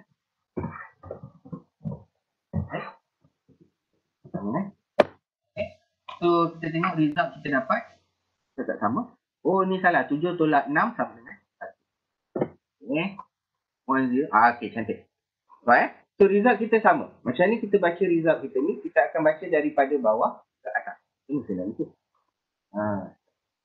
Okay. Sama eh. Okay. So kita tengok result kita dapat. Kita tak sama. Oh ni salah. tujuh tolak enam sama dengan satu. Okay. one zero. Ah, okay, cantik. Right? So result kita sama. Macam ni kita baca result kita ni, kita akan baca daripada bawah ke atas. Ini senang itu. Ha.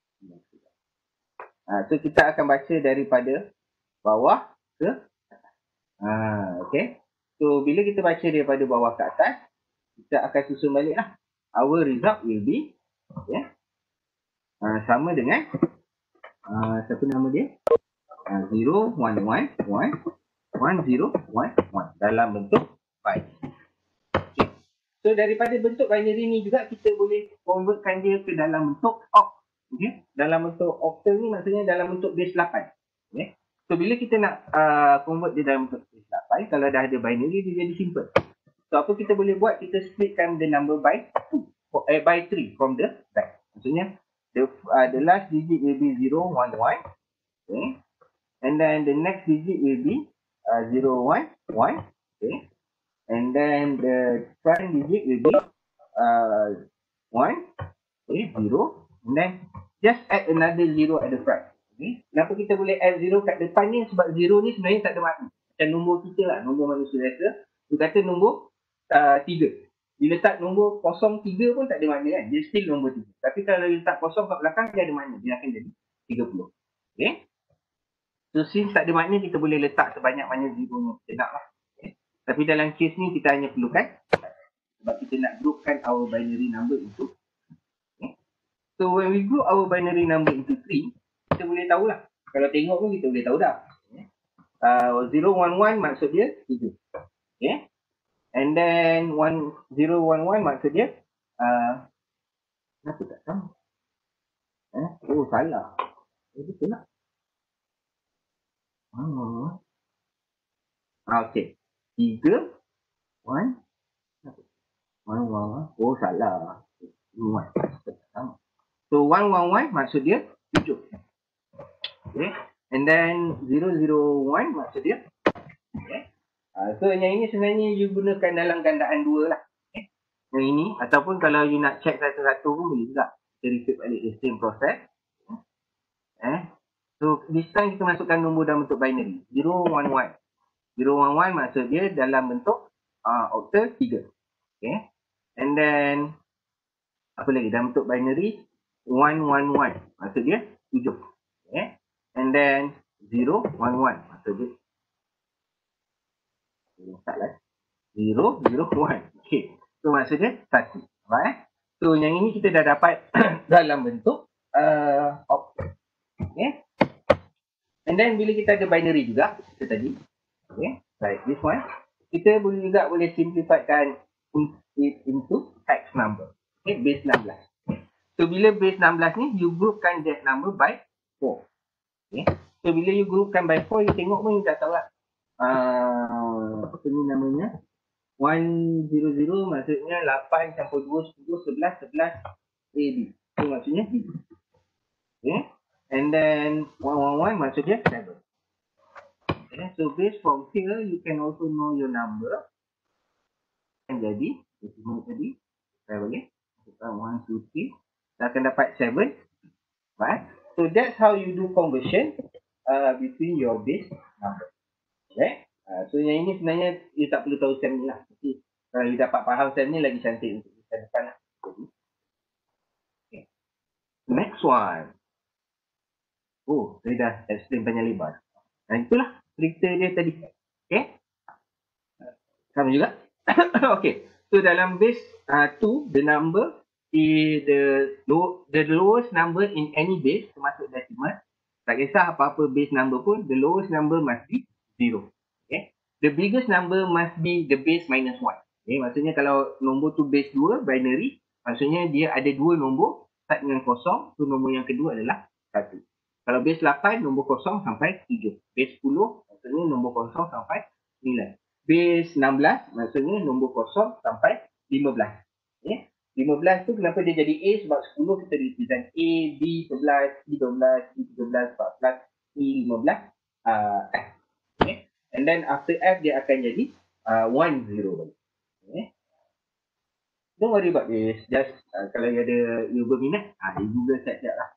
Ha, so kita akan baca daripada bawah ke atas. Ha, okay. So bila kita baca daripada bawah ke atas, kita akan susun balik lah. Our result will be, okay, ha, sama dengan, uh, siapa nama dia? Uh, zero, one, one, one. one, zero, one, one dalam bentuk binary. Okay. So daripada bentuk binary ni juga kita boleh convertkan dia ke dalam bentuk oct. Okay. Dalam bentuk octal ni maksudnya dalam bentuk base lapan. Okay. So bila kita nak uh, convert dia dalam bentuk base lapan, kalau dah ada binary dia jadi simple. So apa kita boleh buat, kita splitkan the number by two, eh, by three from the back. Maksudnya the, uh, the last digit will be zero, one, one. Okay. And then the next digit will be Uh, zero, one, one, okay, and then the front digit will be uh, one, okay, zero, and then just add another zero at the front. Okay. Kenapa kita boleh add zero kat depan ni? Sebab zero ni sebenarnya tak ada makna. Macam nombor kita lah, nombor manusia biasa. Dia kata nombor uh, tiga. Dia letak nombor kosong tiga pun tak ada makna kan? Dia still nombor tiga. Tapi kalau dia letak kosong kat belakang, dia ada makna. Dia akan jadi tiga puluh. Okay. So since tak ada makna, kita boleh letak sebanyak mana zero ni kita nak lah. Okay. Tapi dalam case ni kita hanya perlukan sebab kita nak groupkan our binary number into. Okay. So when we group our binary number into three, kita boleh tahulah. Kalau tengok pun kita boleh tahu dah. Okay. Uh, zero, one, one maksud dia tiga. Okay. And then one, zero, one, one maksud dia uh, kenapa tak tahu? Eh? Oh salah. Eh, betul lah. Oh. Okay. Tiga. One. One, one, one. Oh, salah. One. So, one, one, one maksud dia tujuh. Okay. And then, zero, zero, one maksud dia. Okay. Uh, so, yang ini sebenarnya you gunakan dalam gandaan dua lah. Okay. Yang ini. Ataupun kalau you nak check satu-satu pun boleh juga. Kita repeat balik the same process. Eh. So this time kita masukkan nombor dalam bentuk binary. zero one one. zero one one maksud dia dalam bentuk uh, octal tiga. Okay. And then apa lagi dalam bentuk binary one one one maksud dia tujuh. Okay. And then zero one one maksud dia taklah zero zero one. Okay. So maksud dia satu. Alright. So yang ini kita dah dapat dalam bentuk uh, octal. Okay. And then bila kita ada binary juga kita tadi, okay, like this one, kita boleh juga boleh simplifikan it into hex number. Okay, base enam belas. Okay. So bila base enam belas ni you groupkan that number by four. Okay. So bila you groupkan by four, you tengok pun you dah tahu lah. Uh, apa ni namanya? one hundred maksudnya lapan campur dua, sepuluh, sebelas, sebelas A B. So maksudnya B. Okay. And then one one one maksudnya seven. Okay. So based from here, you can also know your number. And jadi, tadi, saya bagi, one, two, three, kita akan dapat seven. Right? So that's how you do conversion uh, between your base number. Okay? Uh, so yang ini sebenarnya, you tak perlu tahu sem ni lah. Jadi, kalau you dapat faham sem ni, lagi cantik untuk kita depan lah. Okay. Next one. Oh, saya dah explain panjang lebar. Nah, itulah cerita dia tadi. Okay? Sama juga. Okay. So, dalam base uh, two, the number is the low, the lowest number in any base, termasuk decimal. Tak kisah apa-apa base number pun, the lowest number must be zero. Okay? The biggest number must be the base minus one. Okay? Maksudnya kalau nombor tu base two, binary, maksudnya dia ada dua nombor, start dengan kosong, so nombor yang kedua adalah satu. Kalau base lapan, nombor kosong sampai tujuh. Base sepuluh, maksudnya nombor kosong sampai sembilan. Base enam belas, maksudnya nombor kosong sampai lima belas. Okay. lima belas tu kenapa dia jadi A? Sebab sepuluh kita represent A, B sebelas, C dua belas, C tiga belas, empat belas, E lima belas, uh, F. Okay. And then after F, dia akan jadi uh, one zero. Okay. Don't worry about this. Just uh, kalau ada you berminat, uh, you Google search lah.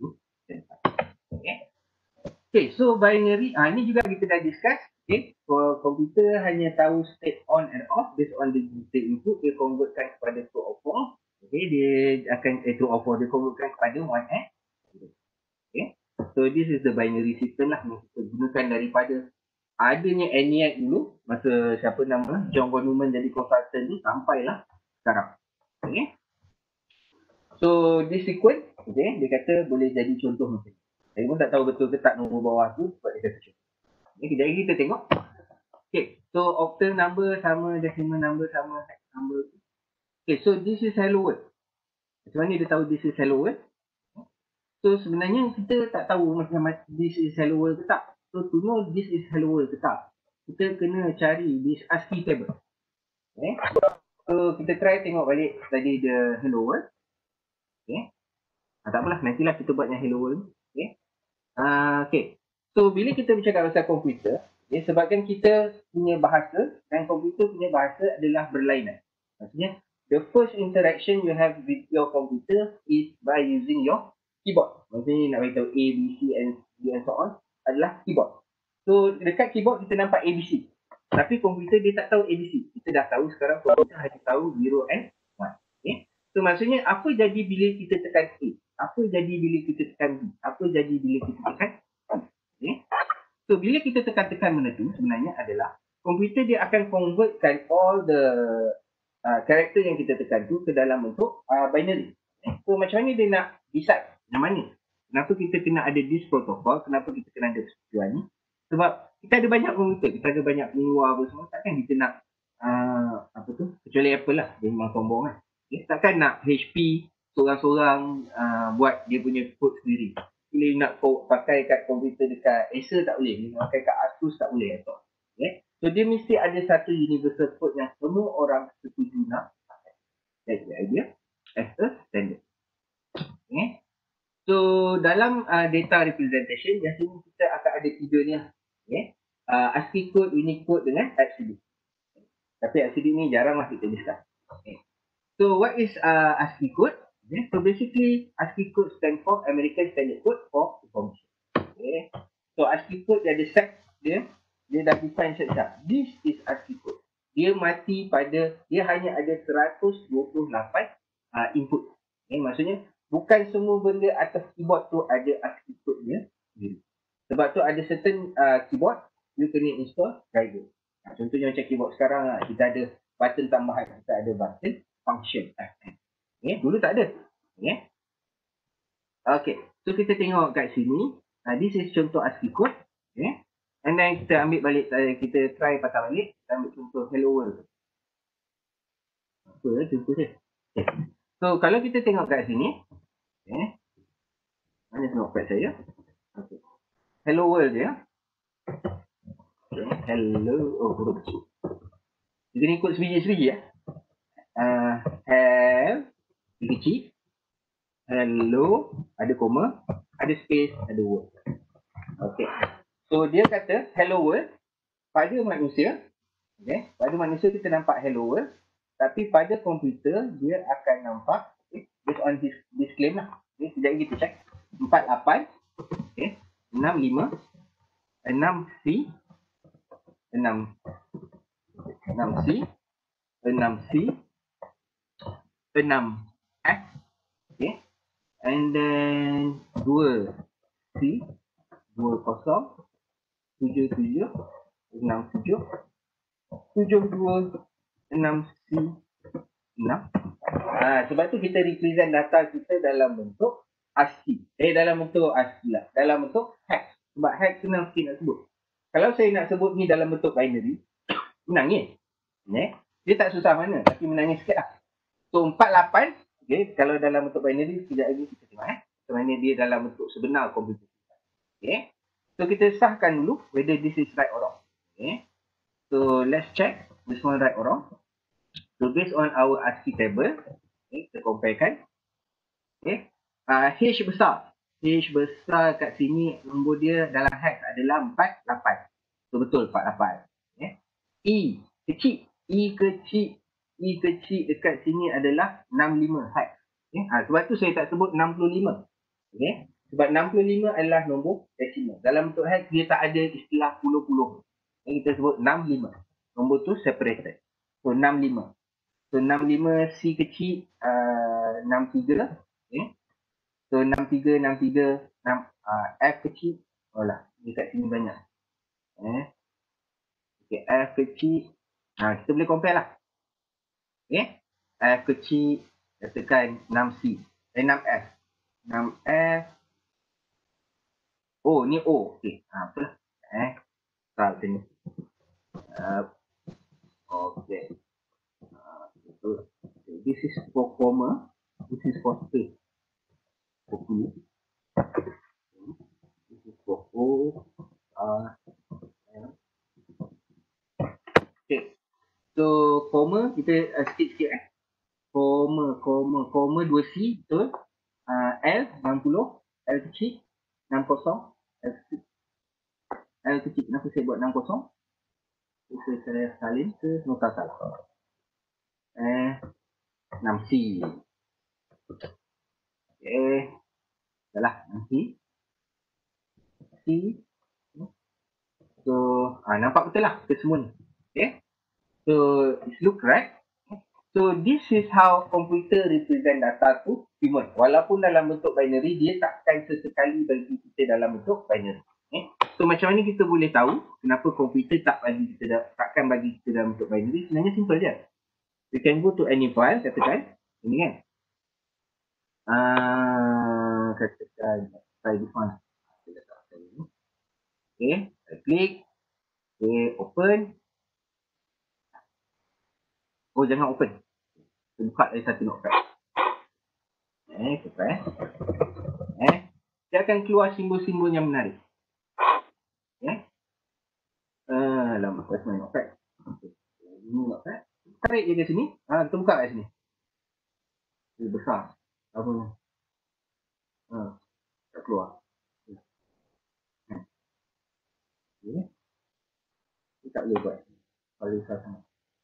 Okay. Okay, so binary, ah ini juga kita dah discuss. Okay, for komputer hanya tahu state on and off based on the state input, dia convertkan kepada true or false. Okay, dia akan eh, true or false, dia convertkan kepada one and zero. Okay, so this is the binary system lah yang kita gunakan daripada adanya ENIAC dulu, masa siapa nama John von Neumann jadi consultant tu sampailah sekarang. Okay, so this sequence, okay, dia kata boleh jadi contoh macam ni. Saya pun tak tahu betul ke tak nombor bawah tu sebab dia kata contoh. Okay, kejap lagi kita tengok. Okay, so octal number sama, decimal number sama, hex number. Okay, so this is hello world. Macam mana dia tahu this is hello world? So sebenarnya kita tak tahu macam this is hello world ke tak. So to know this is hello world ke tak, kita kena cari this ASCII table. Okay, so kita try tengok balik tadi the hello world. Okay, ah, tak apalah, nantilah kita buat yang hello world. Okay. Uh, okay, so bila kita bercakap pasal komputer, okay, sebabkan kita punya bahasa dan komputer punya bahasa adalah berlainan. Maksudnya, the first interaction you have with your computer is by using your keyboard. Maksudnya nak beritahu A, B, C and D and so on adalah keyboard. So dekat keyboard kita nampak A B C. Tapi komputer dia tak tahu A B C. Kita dah tahu sekarang komputer hanya tahu zero and one. Okay. So maksudnya apa jadi bila kita tekan A? Apa jadi bila kita tekan B? Apa jadi bila kita tekan one? Okay. So bila kita tekan-tekan benda tu sebenarnya adalah komputer dia akan convertkan all the uh, karakter yang kita tekan tu ke dalam bentuk uh, binary. Okay. So macam mana dia nak decide macam mana? Kenapa kita kena ada this protocol? Kenapa kita kena ada persetujuan ni? Sebab kita ada banyak komputer, kita ada banyak pengeluar apa semua. Takkan kita nak uh, apa tu? Kecuali Apple lah, dia memang sombong kan. Okay. Takkan nak H P seorang-seorang uh, buat dia punya code sendiri. Bila nak pakai kat komputer dekat Acer tak boleh, bila pakai kat Asus tak boleh atau. Okay. So dia mesti ada satu universal code yang semua orang setuju nak pakai. That's the idea as a standard. Okay. So dalam uh, data representation biasanya kita akan ada tiga ni lah. Okay. Uh, ASCII code, Unicode dengan Absolute. Tapi Absolute ni jaranglah kita discuss. Okay. So what is uh, ASCII code? Okay. So basically ASCII code stand for American Standard Code for Information. Okay. Okay. So ASCII code dia ada set dia, dia dah define set dah. This is ASCII code. Dia mati pada, dia hanya ada seratus dua puluh lapan uh, input. Okay, maksudnya bukan semua benda atas keyboard tu ada ASCII code dia. Sebab tu ada certain uh, keyboard you kena install driver. Nah, contohnya macam keyboard sekarang lah, kita ada button tambahan, kita ada button function. Okay, dulu tak ada. Okay. Okay, so kita tengok kat sini. Uh, this is contoh ASCII code. Okay. And then kita ambil balik, uh, kita try patah balik. Kita ambil contoh hello world. Apa lah contoh dia? Okay. So kalau kita tengok kat sini. Okay. Mana notepad saya? Okay. Hello world dia. Okay. Hello. Oh, huruf kecil. Kita ni ikut sebiji-sebiji ya. Uh, have. Kecil. Hello, ada koma, ada space, ada word. Okay. So dia kata hello world pada manusia. Okay. Pada manusia kita nampak hello world. Tapi pada komputer dia akan nampak, okay, based on this, this claim lah. Okay. Sekejap lagi kita check. empat lapan, okay, enam lima, enam C, enam, enam C, enam C, enam F. Okay. And then dua C, dua kosong, tujuh tujuh, enam tujuh, tujuh dua, enam C, enam. Ha, sebab tu kita represent data kita dalam bentuk ASCII. Eh, dalam bentuk ASCII lah. Dalam bentuk hex. Sebab hex senang sikit nak sebut. Kalau saya nak sebut ni dalam bentuk binary, menangis. Eh? Dia tak susah mana, tapi menangis sikit lah. So, empat lapan. Okay, kalau dalam bentuk binary, sekejap lagi kita tengok eh. Macam mana dia dalam bentuk sebenar komputer. Okay. So, kita sahkan dulu whether this is right or wrong. Okay. So, let's check this one right or wrong. So, based on our ASCII table, okay, kita comparekan. Okay. Uh, H besar. H besar kat sini, nombor dia dalam hex adalah empat lapan. So, betul empat lapan. Okay. E, kecil. E kecil. E kecil dekat sini adalah enam lima hex. Okay. Ha, sebab tu saya tak sebut enam puluh lima. Okay. Sebab enam puluh lima adalah nombor decimal. Dalam bentuk hex dia tak ada istilah puluh-puluh. Okay, kita sebut enam lima. Nombor tu separated. So enam lima. So enam lima C kecil uh, enam tiga. Okay. So enam tiga, enam tiga, enam, uh, F kecil. Oh lah, dekat sini banyak. Eh. Okay, F kecil. Ha, kita boleh compare lah. Okay. F kecil, katakan enam C. Eh, enam F. enam F. Oh, ni O. Okay. Ha, betul lah. Eh. Tak, macam ni. Uh, okay. Uh, betul. Okay. This is for comma. This is for space. Okay. This is for O. Uh, okay. So, comma kita uh, sikit-sikit eh. Comma, comma, comma dua C, betul. Uh, L, enam puluh. L kecil, enam kosong. L kecil. L kecil, kenapa saya buat enam kosong? Saya saya salin ke nota salah. Eh, enam C. Okay. Salah, enam C. C. So, ah, nampak betul lah ke semua ni. Okay. So, it look right. So, this is how komputer represent data tu human. Walaupun dalam bentuk binary, dia takkan sesekali bagi kita dalam bentuk binary. Okay. So, macam mana kita boleh tahu kenapa komputer tak bagi kita, takkan bagi kita dalam bentuk binary? Sebenarnya simple je. We can go to any file, katakan. Ini kan. Uh, katakan, try this one. Okay, I click. Okay, open. Oh, jangan open. Buka lagi satu notepad. Eh, kita press. Eh, dia akan keluar simbol-simbol yang menarik. Eh. Uh, lama press my notepad. Okay. Ini notepad. Tarik je ke sini. Ha, kita buka kat sini. Dia besar. Apa ni? Ha, tak keluar. Okay. Dia tak boleh buat. Kalau besar sangat.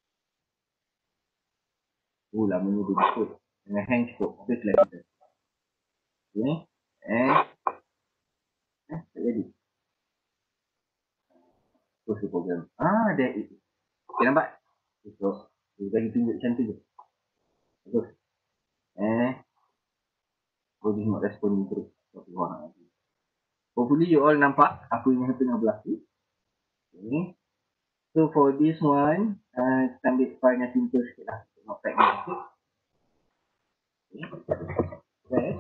Oh, lamanya dia ikut. Dengan hang cukup. Habis lah kita. Okay. Eh. Eh, tak jadi. the program. Ah, that is. Okay, nampak? So, kita bagi tunjuk macam tu je. Bagus. Eh. Kau dia nak respon terus. Hopefully you all nampak apa yang tengah berlaku. Okay. So for this one, uh, kita ambil file yang simple sikit lah. Tengok pack ni sikit. Okay.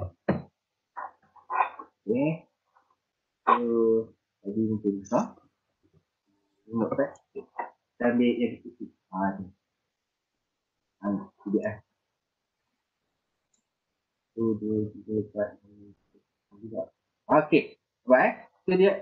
Okay. So, lagi untuk besar. Tengok pack. Kita ambil yang kecil. Haa ni. Haa ni. Tidak lah. Dua, dua, tiga, empat, lima. Okay. Baik. So dia.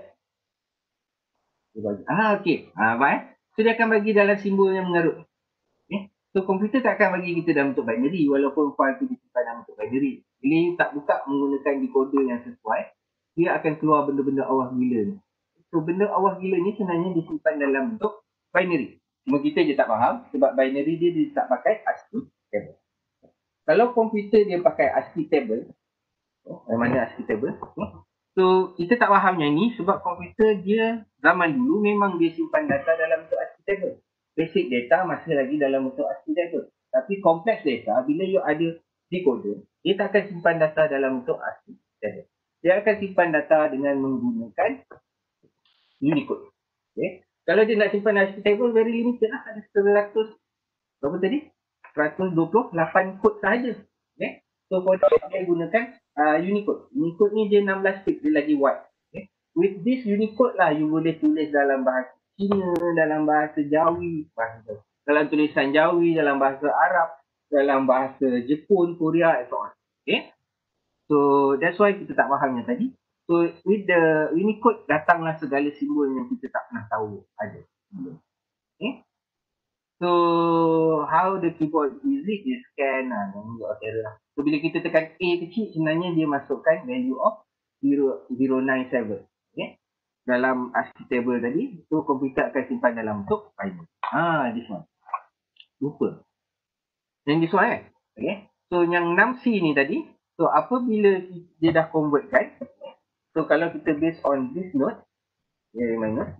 Dia bagi. Ah, okay. Ah, baik. So dia akan bagi dalam simbol yang mengarut. Okay. So komputer tak akan bagi kita dalam bentuk binary walaupun file tu disimpan dalam bentuk binary. Bila you tak buka menggunakan decoder yang sesuai, dia akan keluar benda-benda awah gila ni. So benda awah gila ni sebenarnya disimpan dalam bentuk binary. Cuma kita je tak faham sebab binary dia, dia tak pakai ASCII table. Kalau komputer dia pakai ASCII table, oh, yang mana ASCII table? Okay. So kita tak faham yang ni sebab komputer dia zaman dulu memang dia simpan data dalam bentuk ASCII table. Basic data masih lagi dalam bentuk ASCII table. Tapi kompleks data bila you ada decoder, dia tak akan simpan data dalam bentuk ASCII table. Dia akan simpan data dengan menggunakan Unicode. Okay. Kalau dia nak simpan ASCII table very limited lah, ada seratus berapa tadi? seratus dua puluh lapan kod sahaja. Okay. So for that dia gunakan uh, Unicode. Unicode ni dia enam belas bit, dia lagi wide. Okay. With this Unicode lah you boleh tulis dalam bahasa Cina, dalam bahasa Jawi, bahasa, dalam tulisan Jawi, dalam bahasa Arab, dalam bahasa Jepun, Korea, and so on. Okay. So that's why kita tak faham yang tadi. So with the Unicode datanglah segala simbol yang kita tak pernah tahu ada. Okay. So how the keyboard is it? Dia scan lah. lah. So bila kita tekan A kecil, sebenarnya dia masukkan value of zero zero nine seven. Okay. Dalam ASCII table tadi, so komputer akan simpan dalam bentuk binary. Ah, this one. Lupa. Yang this one kan? Okay. So yang enam C ni tadi, so apabila dia dah convertkan, so kalau kita based on this node, ya yeah, minus.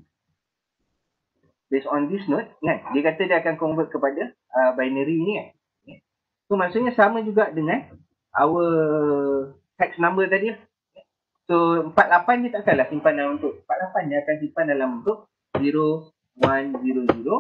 Based on this node, kan? Dia kata dia akan convert kepada uh, binary ni kan? Okay. So maksudnya sama juga dengan our hex number tadi lah. So empat lapan dia takkanlah simpan dalam bentuk empat lapan, dia akan simpan dalam bentuk zero one zero zero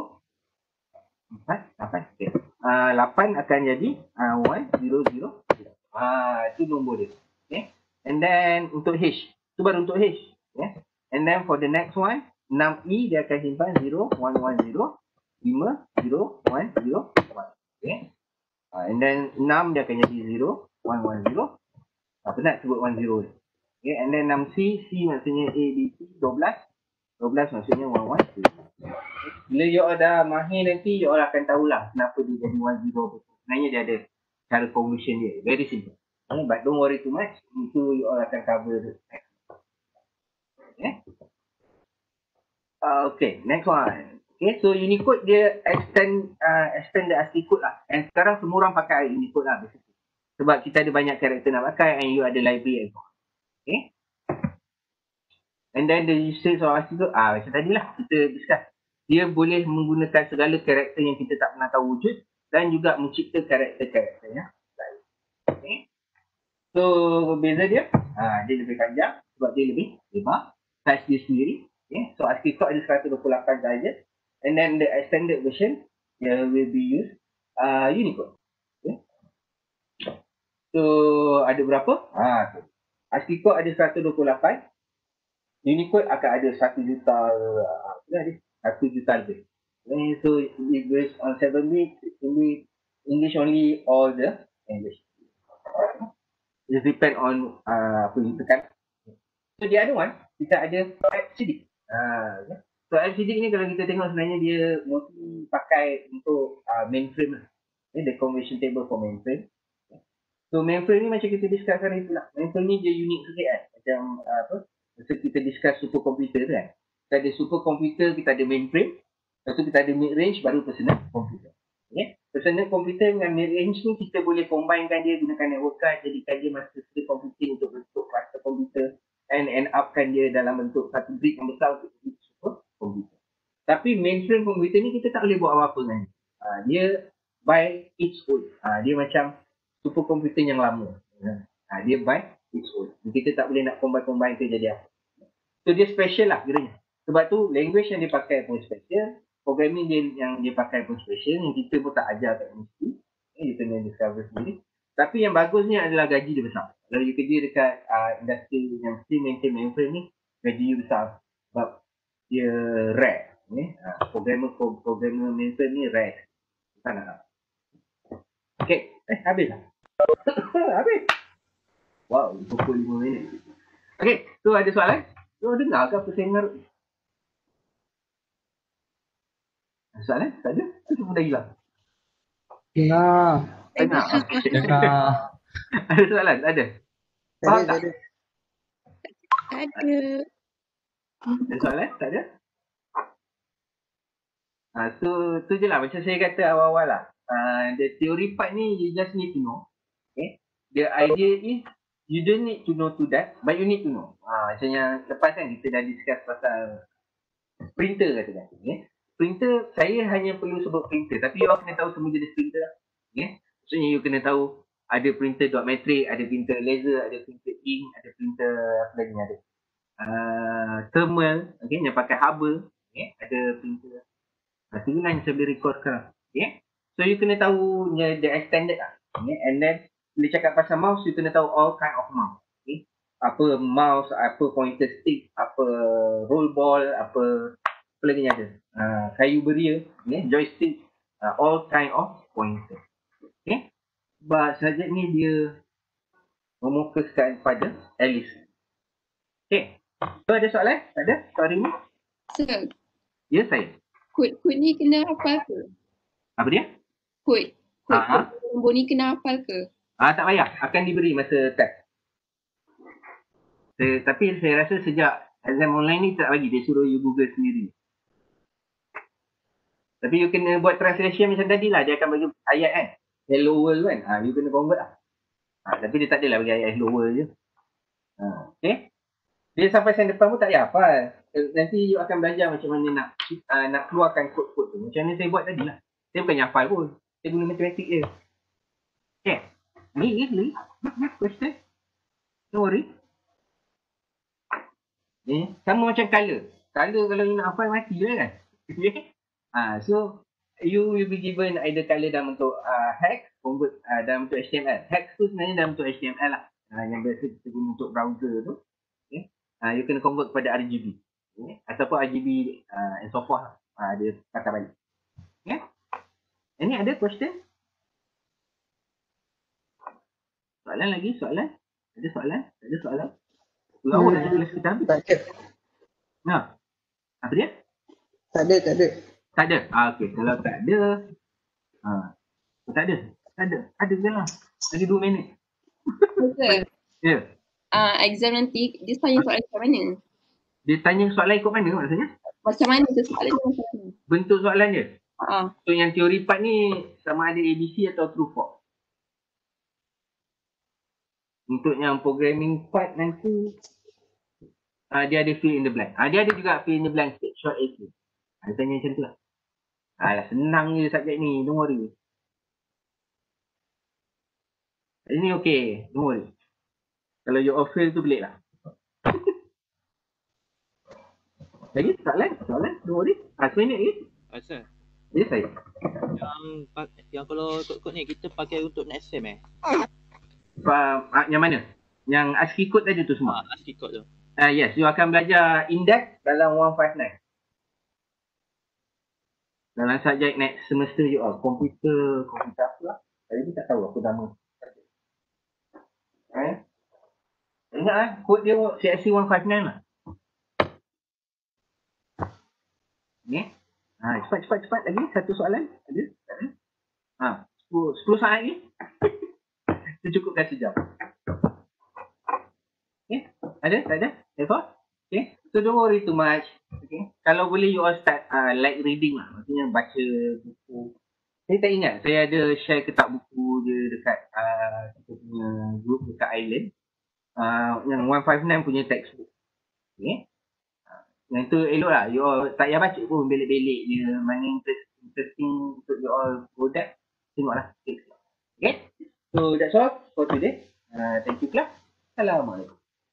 empat lapan. Okay. Uh, lapan akan jadi uh, one zero zero. Ah, itu nombor dia. Okay. And then untuk H, itu baru untuk H. Okay. And then for the next one, enam E dia akan simpan zero one one zero lima zero one zero one. Okay. Uh, and then enam dia akan jadi zero one one zero. Ah, penat sebut one zero ni. Okay, and then enam C, C maksudnya A, B, C, dua belas. dua belas maksudnya one one zero. Bila you all dah mahir nanti, you all akan tahulah kenapa dia jadi one zero. Sebenarnya dia ada cara conversion dia. Very simple. Okay, but don't worry too much. Itu you all akan cover. Okay. Uh, okay, next one. Okay, so Unicode dia extend uh, extend the ASCII code lah. And sekarang semua orang pakai Unicode lah. Basically. Sebab kita ada banyak karakter nak pakai and you ada library and so on. Okay. And then the usage of ASCII code, ah, macam tadi lah kita discuss. Dia boleh menggunakan segala karakter yang kita tak pernah tahu wujud dan juga mencipta karakter-karakter ya. Okay. So beza dia, ah, dia lebih panjang sebab dia lebih lebar. Size dia sendiri. Okay. So ASCII code ada seratus dua puluh lapan sahaja. And then the extended version uh, will be used uh, Unicode. Okay. So ada berapa? Ah, tu. ASCII code ada seratus dua puluh lapan. Unicode akan ada satu juta, uh, satu juta lebih. Okay, so it goes on seven bit, sixteen bit, English only, all the English. It depend on uh, apa yang kita kan. So the other one, kita ada F C D. Uh, okay. So F C D ni kalau kita tengok sebenarnya dia mostly pakai untuk uh, mainframe lah. Okay, the conversion table for mainframe. So mainframe ni macam kita discuss hari tu lah. Mainframe ni dia unik sikit kan. Macam uh, apa, so kita discuss superkomputer tu kan. Kita ada superkomputer, kita ada mainframe. Lepas tu kita ada mid-range, baru personal komputer. Okay. Personal komputer dengan mid-range ni kita boleh combinekan dia gunakan network card, jadikan dia master scale computing untuk bentuk cluster komputer and end upkan dia dalam bentuk satu grid yang besar untuk super komputer. Tapi mainframe komputer ni kita tak boleh buat apa-apa dengan dia. Uh, dia by its own. Uh, dia macam super komputer yang lama. Uh, dia by its own. Kita tak boleh nak combine-combine tu jadi apa. So dia special lah kiranya. Sebab tu language yang dia pakai pun special. Programming dia yang dia pakai pun special. Yang kita pun tak ajar kat universiti. Eh, dia kena discover sendiri. Tapi yang bagusnya adalah gaji dia besar. Kalau you kerja dekat uh, industri yang still maintain mainframe ni, gaji you besar. Sebab dia rare. Eh? Uh, programmer programmer mainframe ni rare. Tak nak. Okay. Eh, habis lah. Habis. Wow, pukul lima minit. Okay, tu ada soalan? You dengar ke apa saya ngarut? Soalan? Tak ada? Semua dah hilang. Dengar. Dengar. Dengar. Ada soalan? Tak ada? Faham tak? Ada. Ada soalan? Tak ada? Ha, tu, tu je lah. Macam saya kata awal-awal lah. Uh, the theory part ni, you just need to know. Okay? The idea is, you don't need to know to that, but you need to know. Ha, macam yang lepas kan, kita dah discuss pasal printer kata kan. Okay? Printer, saya hanya perlu sebut printer. Tapi you all kena tahu semua jenis printer. Okay? Maksudnya you kena tahu ada printer dot matrix, ada printer laser, ada printer ink, ada printer apa lagi ada. Uh, thermal, okay, yang pakai haba. Okay? Ada printer. Nah, tu lah yang saya boleh record sekarang. Okay? So you kena tahu the extended lah. Okay? And then, bila cakap pasal mouse, you kena tahu all kind of mouse. Okay? Apa mouse, apa pointer stick, apa roll ball, apa apa lagi yang ada. Uh, kayu beria, okay? Joystick, uh, all kind of pointer. Okay? Sebab subjek ni dia memokuskan pada Alice. Okay. So ada soalan? Tak ada? Sorry ni? Sir, Ya, saya. kod-kod ni kena hafal ke? Apa dia? Kod. Kod Ah, nombor ni kena hafal ke? ah tak payah. Akan diberi masa test. Saya, tapi saya rasa sejak exam online ni tak bagi. Dia suruh you Google sendiri. Tapi you kena buat translation macam tadi lah. Dia akan bagi ayat kan. Hello world kan. Ah, you kena convert lah. Ah, tapi dia tak adalah bagi ayat hello world je. Ah, okay. Dia sampai sen depan pun tak payah hafal. Nanti you akan belajar macam mana nak uh, nak keluarkan kod-kod tu. Macam mana saya buat tadi lah. Saya bukan hafal pun. Saya guna matematik je. Okay. Ni, ni, ni. Question. Don't worry. Ni, sama macam color. Color kalau you nak hafal mati lah kan. Okay. Ah, so, you will be given either color dalam bentuk uh, hex, convert uh, dalam bentuk H T M L. Hex tu sebenarnya dalam bentuk H T M L lah. Uh, yang biasa kita guna untuk browser tu. Okay. Uh, you kena convert kepada R G B. Okay. Ataupun R G B uh, and so forth lah. Uh, dia kata balik. Okay. Ini ada question? Soalan lagi? Soalan? Ada soalan? Ada soalan? Lawak lagi kelas kita habis. Tak ada. Nah. Apa dia? Tak ada, tak ada. Tak ada? Ah, okay. Kalau tak ada. Ah. Tak ada? Tak ada. Ada je lah. Lagi dua minit. Sir, Ya. Yeah. uh, exam nanti dia tanya soalan macam mana? Dia tanya soalan ikut mana maksudnya? Macam mana tu soalan dia macam mana? Bentuk soalan dia. Ha. So yang teori part ni sama ada A B C atau true false. Untuk yang programming part nanti uh, dia ada fill in the blank. Uh, dia ada juga fill in the blank state, short A Q. Dia tanya macam tu lah. Alah, senang je subjek ni, don't worry. Ini okay, don't worry. Kalau you off fail tu pelik lah. Lagi soalan? Soalan? Don't worry. Ah, seminit lagi. Asal Ya, saya. yang yang kalau kod-kod ni kita pakai untuk nak exam eh. Pa, ah, yang mana? Yang ASCII code tadi tu semua? Ah, ASCII code tu. Ah, yes, you akan belajar index dalam one five nine. Dalam subjek next semester you all. Komputer, komputer apa lah? Saya pun tak tahu apa nama. Eh? Ingat lah, kod dia C S C one five nine lah. Okay. Ha, cepat, cepat, cepat lagi. Satu soalan. Ada? Tak ada? Ha, sepuluh, sepuluh soalan lagi. Itu cukupkan sejam. Okay. Ada? Tak ada? Therefore? Okay. So don't worry too much. Okay. Kalau boleh you all start uh, like reading lah. Maksudnya baca buku. Saya tak ingat. Saya ada share kitab buku je dekat uh, kita punya group dekat Island. Uh, yang one five nine punya textbook. Okay. Uh, Yang tu elok lah. You all tak payah baca pun belik-belik je. Mana interest- interesting untuk you all product. Tengoklah. Okay. So that's all for today. Uh, thank you class. Assalamualaikum.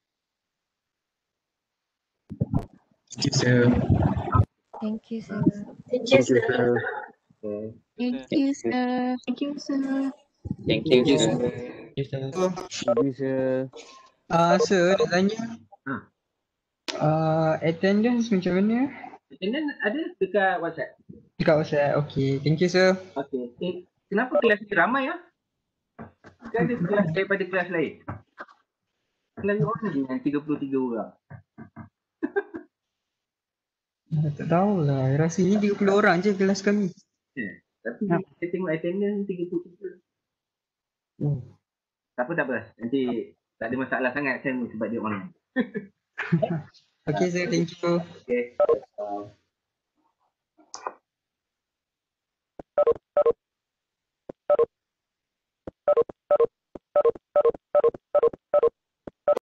Thank you, sir. Thank you, sir. Thank you, sir. Okay. Thank you, sir. Thank you, sir. Thank you, Thank you, sir. sir. Bisa. Ah, sir, nak tanya. Hmm. Ah, attendance macam mana? And then ada dekat WhatsApp. Dekat WhatsApp. Okay, thank you, sir. Okay. Eh, kenapa kelas ni ramai ah? Kan ada kelas daripada kelas lain. Kelas orang ni dengan tiga puluh tiga orang. Ah, tak tahulah. Rasanya tiga puluh orang je kelas kami. Tapi Ha. saya tengok attendance tiga puluh tiga. Hmm. Tak apa, tak apa. Nanti tak ada masalah sangat kan sebab dia online. Okay, sir. Thank you. Okay. Uh,